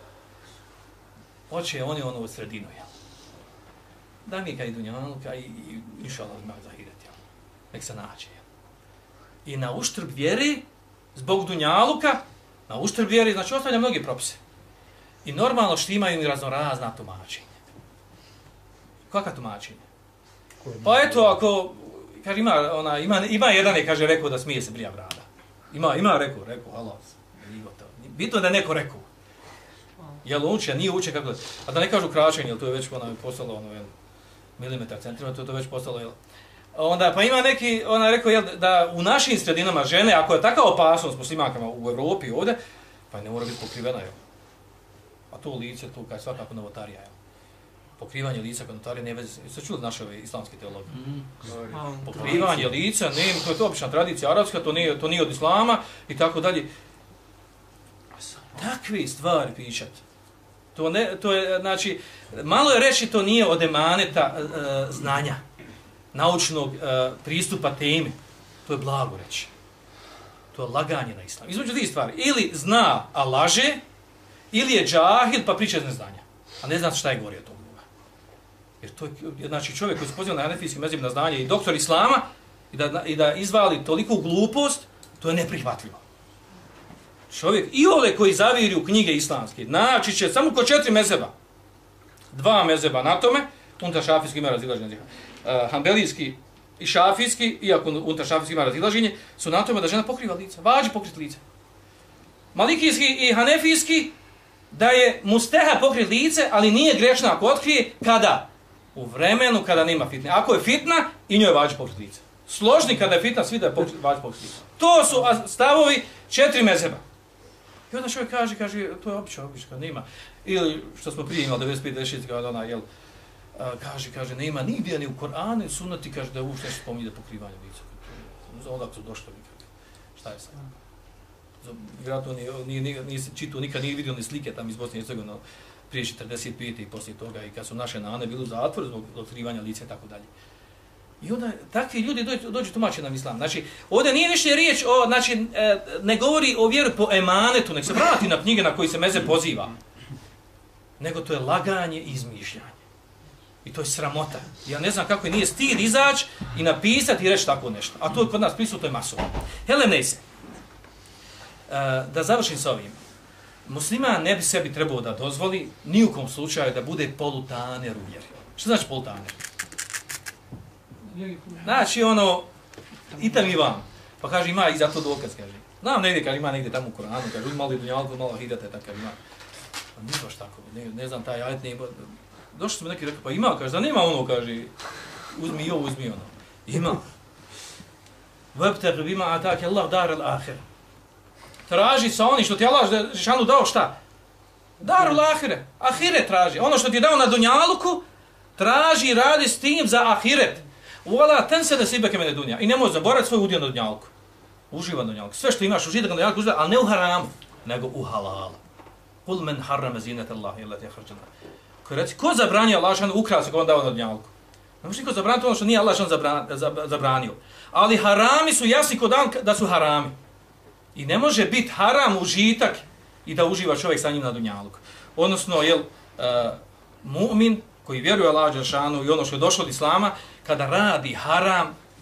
Hoće oni ono u sredinu, jel? Da mi je kaj dunjaluka i, i inšallah ima zahiret, jel? Nek se nađe, jel? I na uštrb vjeri, zbog dunjaluka, na uštrb vjeri, znači ostavlja mnogi propise. I normalno što imaju i raznorazna tumačenja. Kakva tumačenja? Pa eto, ako, kaže, ima, ona, ima, ima jedan je, kaže, rekao da smije se brija brada. Ima, ima rekao, rekao, halo, bitno da je neko rekao. Jel uče, nije uče, kako da, a da ne kažu kraćenje, jel to je već ona, postalo, ono, jel, milimetar, centimetar, to je to već postalo, jel. Onda, pa ima neki, ona rekao, jel, da u našim sredinama žene, ako je takva opasnost muslimankama u Evropi ovdje, pa ne mora biti pokrivena, jel. A to lice, to kaj svakako novotarija, jel. Pokrivanje lica kod notarije ne veze, se čuli naše ove islamske teologije. Mm. Pokrivanje lica, ne, to je to obična tradicija arapska, to nije, to nije od islama i tako dalje. Takve stvari pišat. To, ne, to je, znači, malo je reći to nije od emaneta e, znanja, naučnog e, pristupa temi. To je blago reći. To je laganje na islam. Između tih stvari, ili zna, a laže, ili je džahil pa priča iz neznanja. A ne zna šta je govorio to. Jer to je, znači, čovjek koji se poziva na hanefijski mezheb na znanje i doktor islama i da, i da izvali toliku glupost, to je neprihvatljivo. Čovjek, i ole koji zaviri u knjige islamske, naći će samo ko četiri mezheba, dva mezheba na tome, unutar šafijski ima razilaženje. Uh, Hanbelijski i šafijski, iako unutar šafijski ima razilaženje, su na tome da žena pokriva lice, važi pokriti lice. Malikijski i hanefijski, da je musteha pokriti lice, ali nije grešna ako otkrije, kada? U vremenu kada nema fitne. Ako je fitna, i njoj važi pokriti lice. Složni kada je fitna, svi da je važi pokriti lice. To su stavovi četiri mezheba. I onda čovjek kaže, kaže, to je obično, obično, kad nema. Ili što smo prije imali, devedeset pet devedeset šest, kada ona, jel, kaže, kaže, nema nigdje ni u Koranu i Sunnati, kaže da uopšte nešto spominje da pokrivanje lica. Onda su došli nikad. Šta je sad? Vjerojatno nije, nije, nije se čitao, nikad nije vidio ni slike tam iz Bosne i Hercegovine prije četrdeset pete i poslije toga i kad su naše nane bili u zatvoru zbog otkrivanja lica i tako dalje. I onda takvi ljudi dođu, dođu tumače nam islam. Znači, ovdje nije ništa riječ o, znači, ne govori o vjeru po emanetu, nek se vrati na knjige na koji se meze poziva. Nego to je laganje i izmišljanje. I to je sramota. Ja ne znam kako je nije stid izaći i napisati i reći tako nešto. A to je kod nas prisutno je masovno. Helen Neise. Da završim s ovim. Musliman ne bi sebi trebao da dozvoli ni u kom slučaju da bude polutaner u vjeri. Što znači polutaner? Znači ono, i tam i vam. Pa kaže ima i za to dokaz, kaže. Znam negdje, kaže ima negdje tamo u Koranu, kaže malo i dunjalku, malo hidate, tako ima. Pa nije baš tako, ne, ne znam taj ajet, ne, došli smo neki rekli, pa ima, kaže, da nema ono, kaže, uzmi i ovo, uzmi ono. Ima. Vebter bima atake Allah dar al-ahir. Traži sa onim što ti Allah Žešanu dao šta? Dar al-ahire. Ahiret traži. Ono što ti je dao na dunjaluku, traži i radi s tim za ahiret. Uvala ten se da si ibeke mene dunja. I nemoj zaboraviti svoj udio na dunjalku. Uživa na dunjalku. Sve što imaš užitak na dunjalku uživa, ali ne u haramu, nego u halalu. Kul men harrame zinete Allahi illati akhrađana. Ko reci, ko zabranio Allah Žešanu ukrasi ko on dao na dunjalku? Ne može niko zabraniti ono što nije Allah Žešan zabranio. Ali harami su jasni kod dan da su harami. I ne može biti haram užitak i da uživa čovjek sa njim na dunjaluku. Odnosno, jel, uh, mu'min koji vjeruje Allah Žešanu i ono što je došlo od Islama, kada radi haram,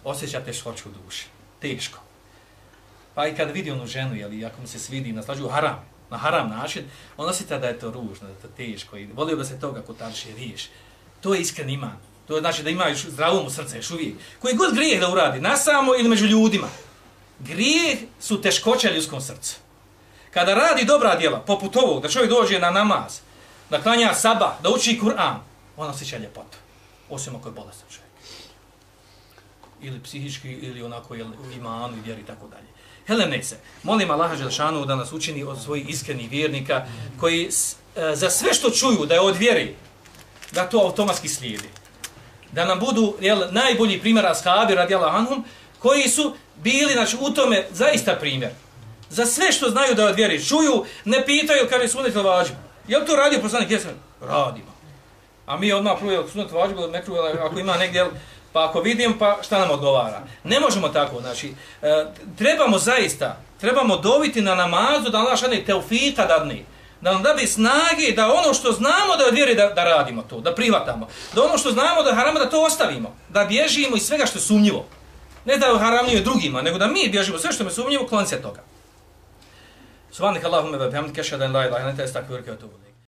osjeća teškoću u duši. Teško. Pa i kad vidi onu ženu, jeli, ako mu se svidi i naslađuju haram, na haram način, on osjeta da je to ružno, da je to teško i volio da se toga kod tarše riješi. To je iskren iman. To znači da ima još zdravo mu srce još uvijek. Koji god grijeh da uradi, na samo ili među ljudima, grijeh su teškoća ljudskom srcu. Kada radi dobra djela, poput ovog, da čovjek dođe na namaz, da klanja sabah, da uči Kur'an, on osjeća ljepotu. Osim ako je bolestan čovjek. Ili psihički, ili onako jel, u imanu i vjeri i tako dalje. Helene se, molim Allaha Đelešanu da nas učini od svojih iskrenih vjernika koji e, za sve što čuju da je od vjeri, da to automatski slijedi. Da nam budu jel, najbolji primjer ashabi radijallahu anhum, koji su bili znači, u tome zaista primjer. Za sve što znaju da je od vjeri, čuju, ne pitaju kada je sunet ili vađib. Je li to radio poslanik? Jesam? Radimo. A mi odmah prvo sunet vađib, ako ima negdje, pa ako vidim, pa šta nam odgovara. Ne možemo tako, znači, e, trebamo zaista, trebamo dobiti na namazu da Allah šane teufika dadne, da nam da bi snage da ono što znamo da je od vjeri da, da radimo to, da privatamo, da ono što znamo da je haramo da to ostavimo, da bježimo iz svega što je sumnjivo. Ne da haramnije drugima, nego da mi bježimo sve što je sumnjivo, kloni se toga. Subhanak Allahumma wa bihamdika ashhadu an la ilaha illa anta astaghfiruka wa atubu ilayk.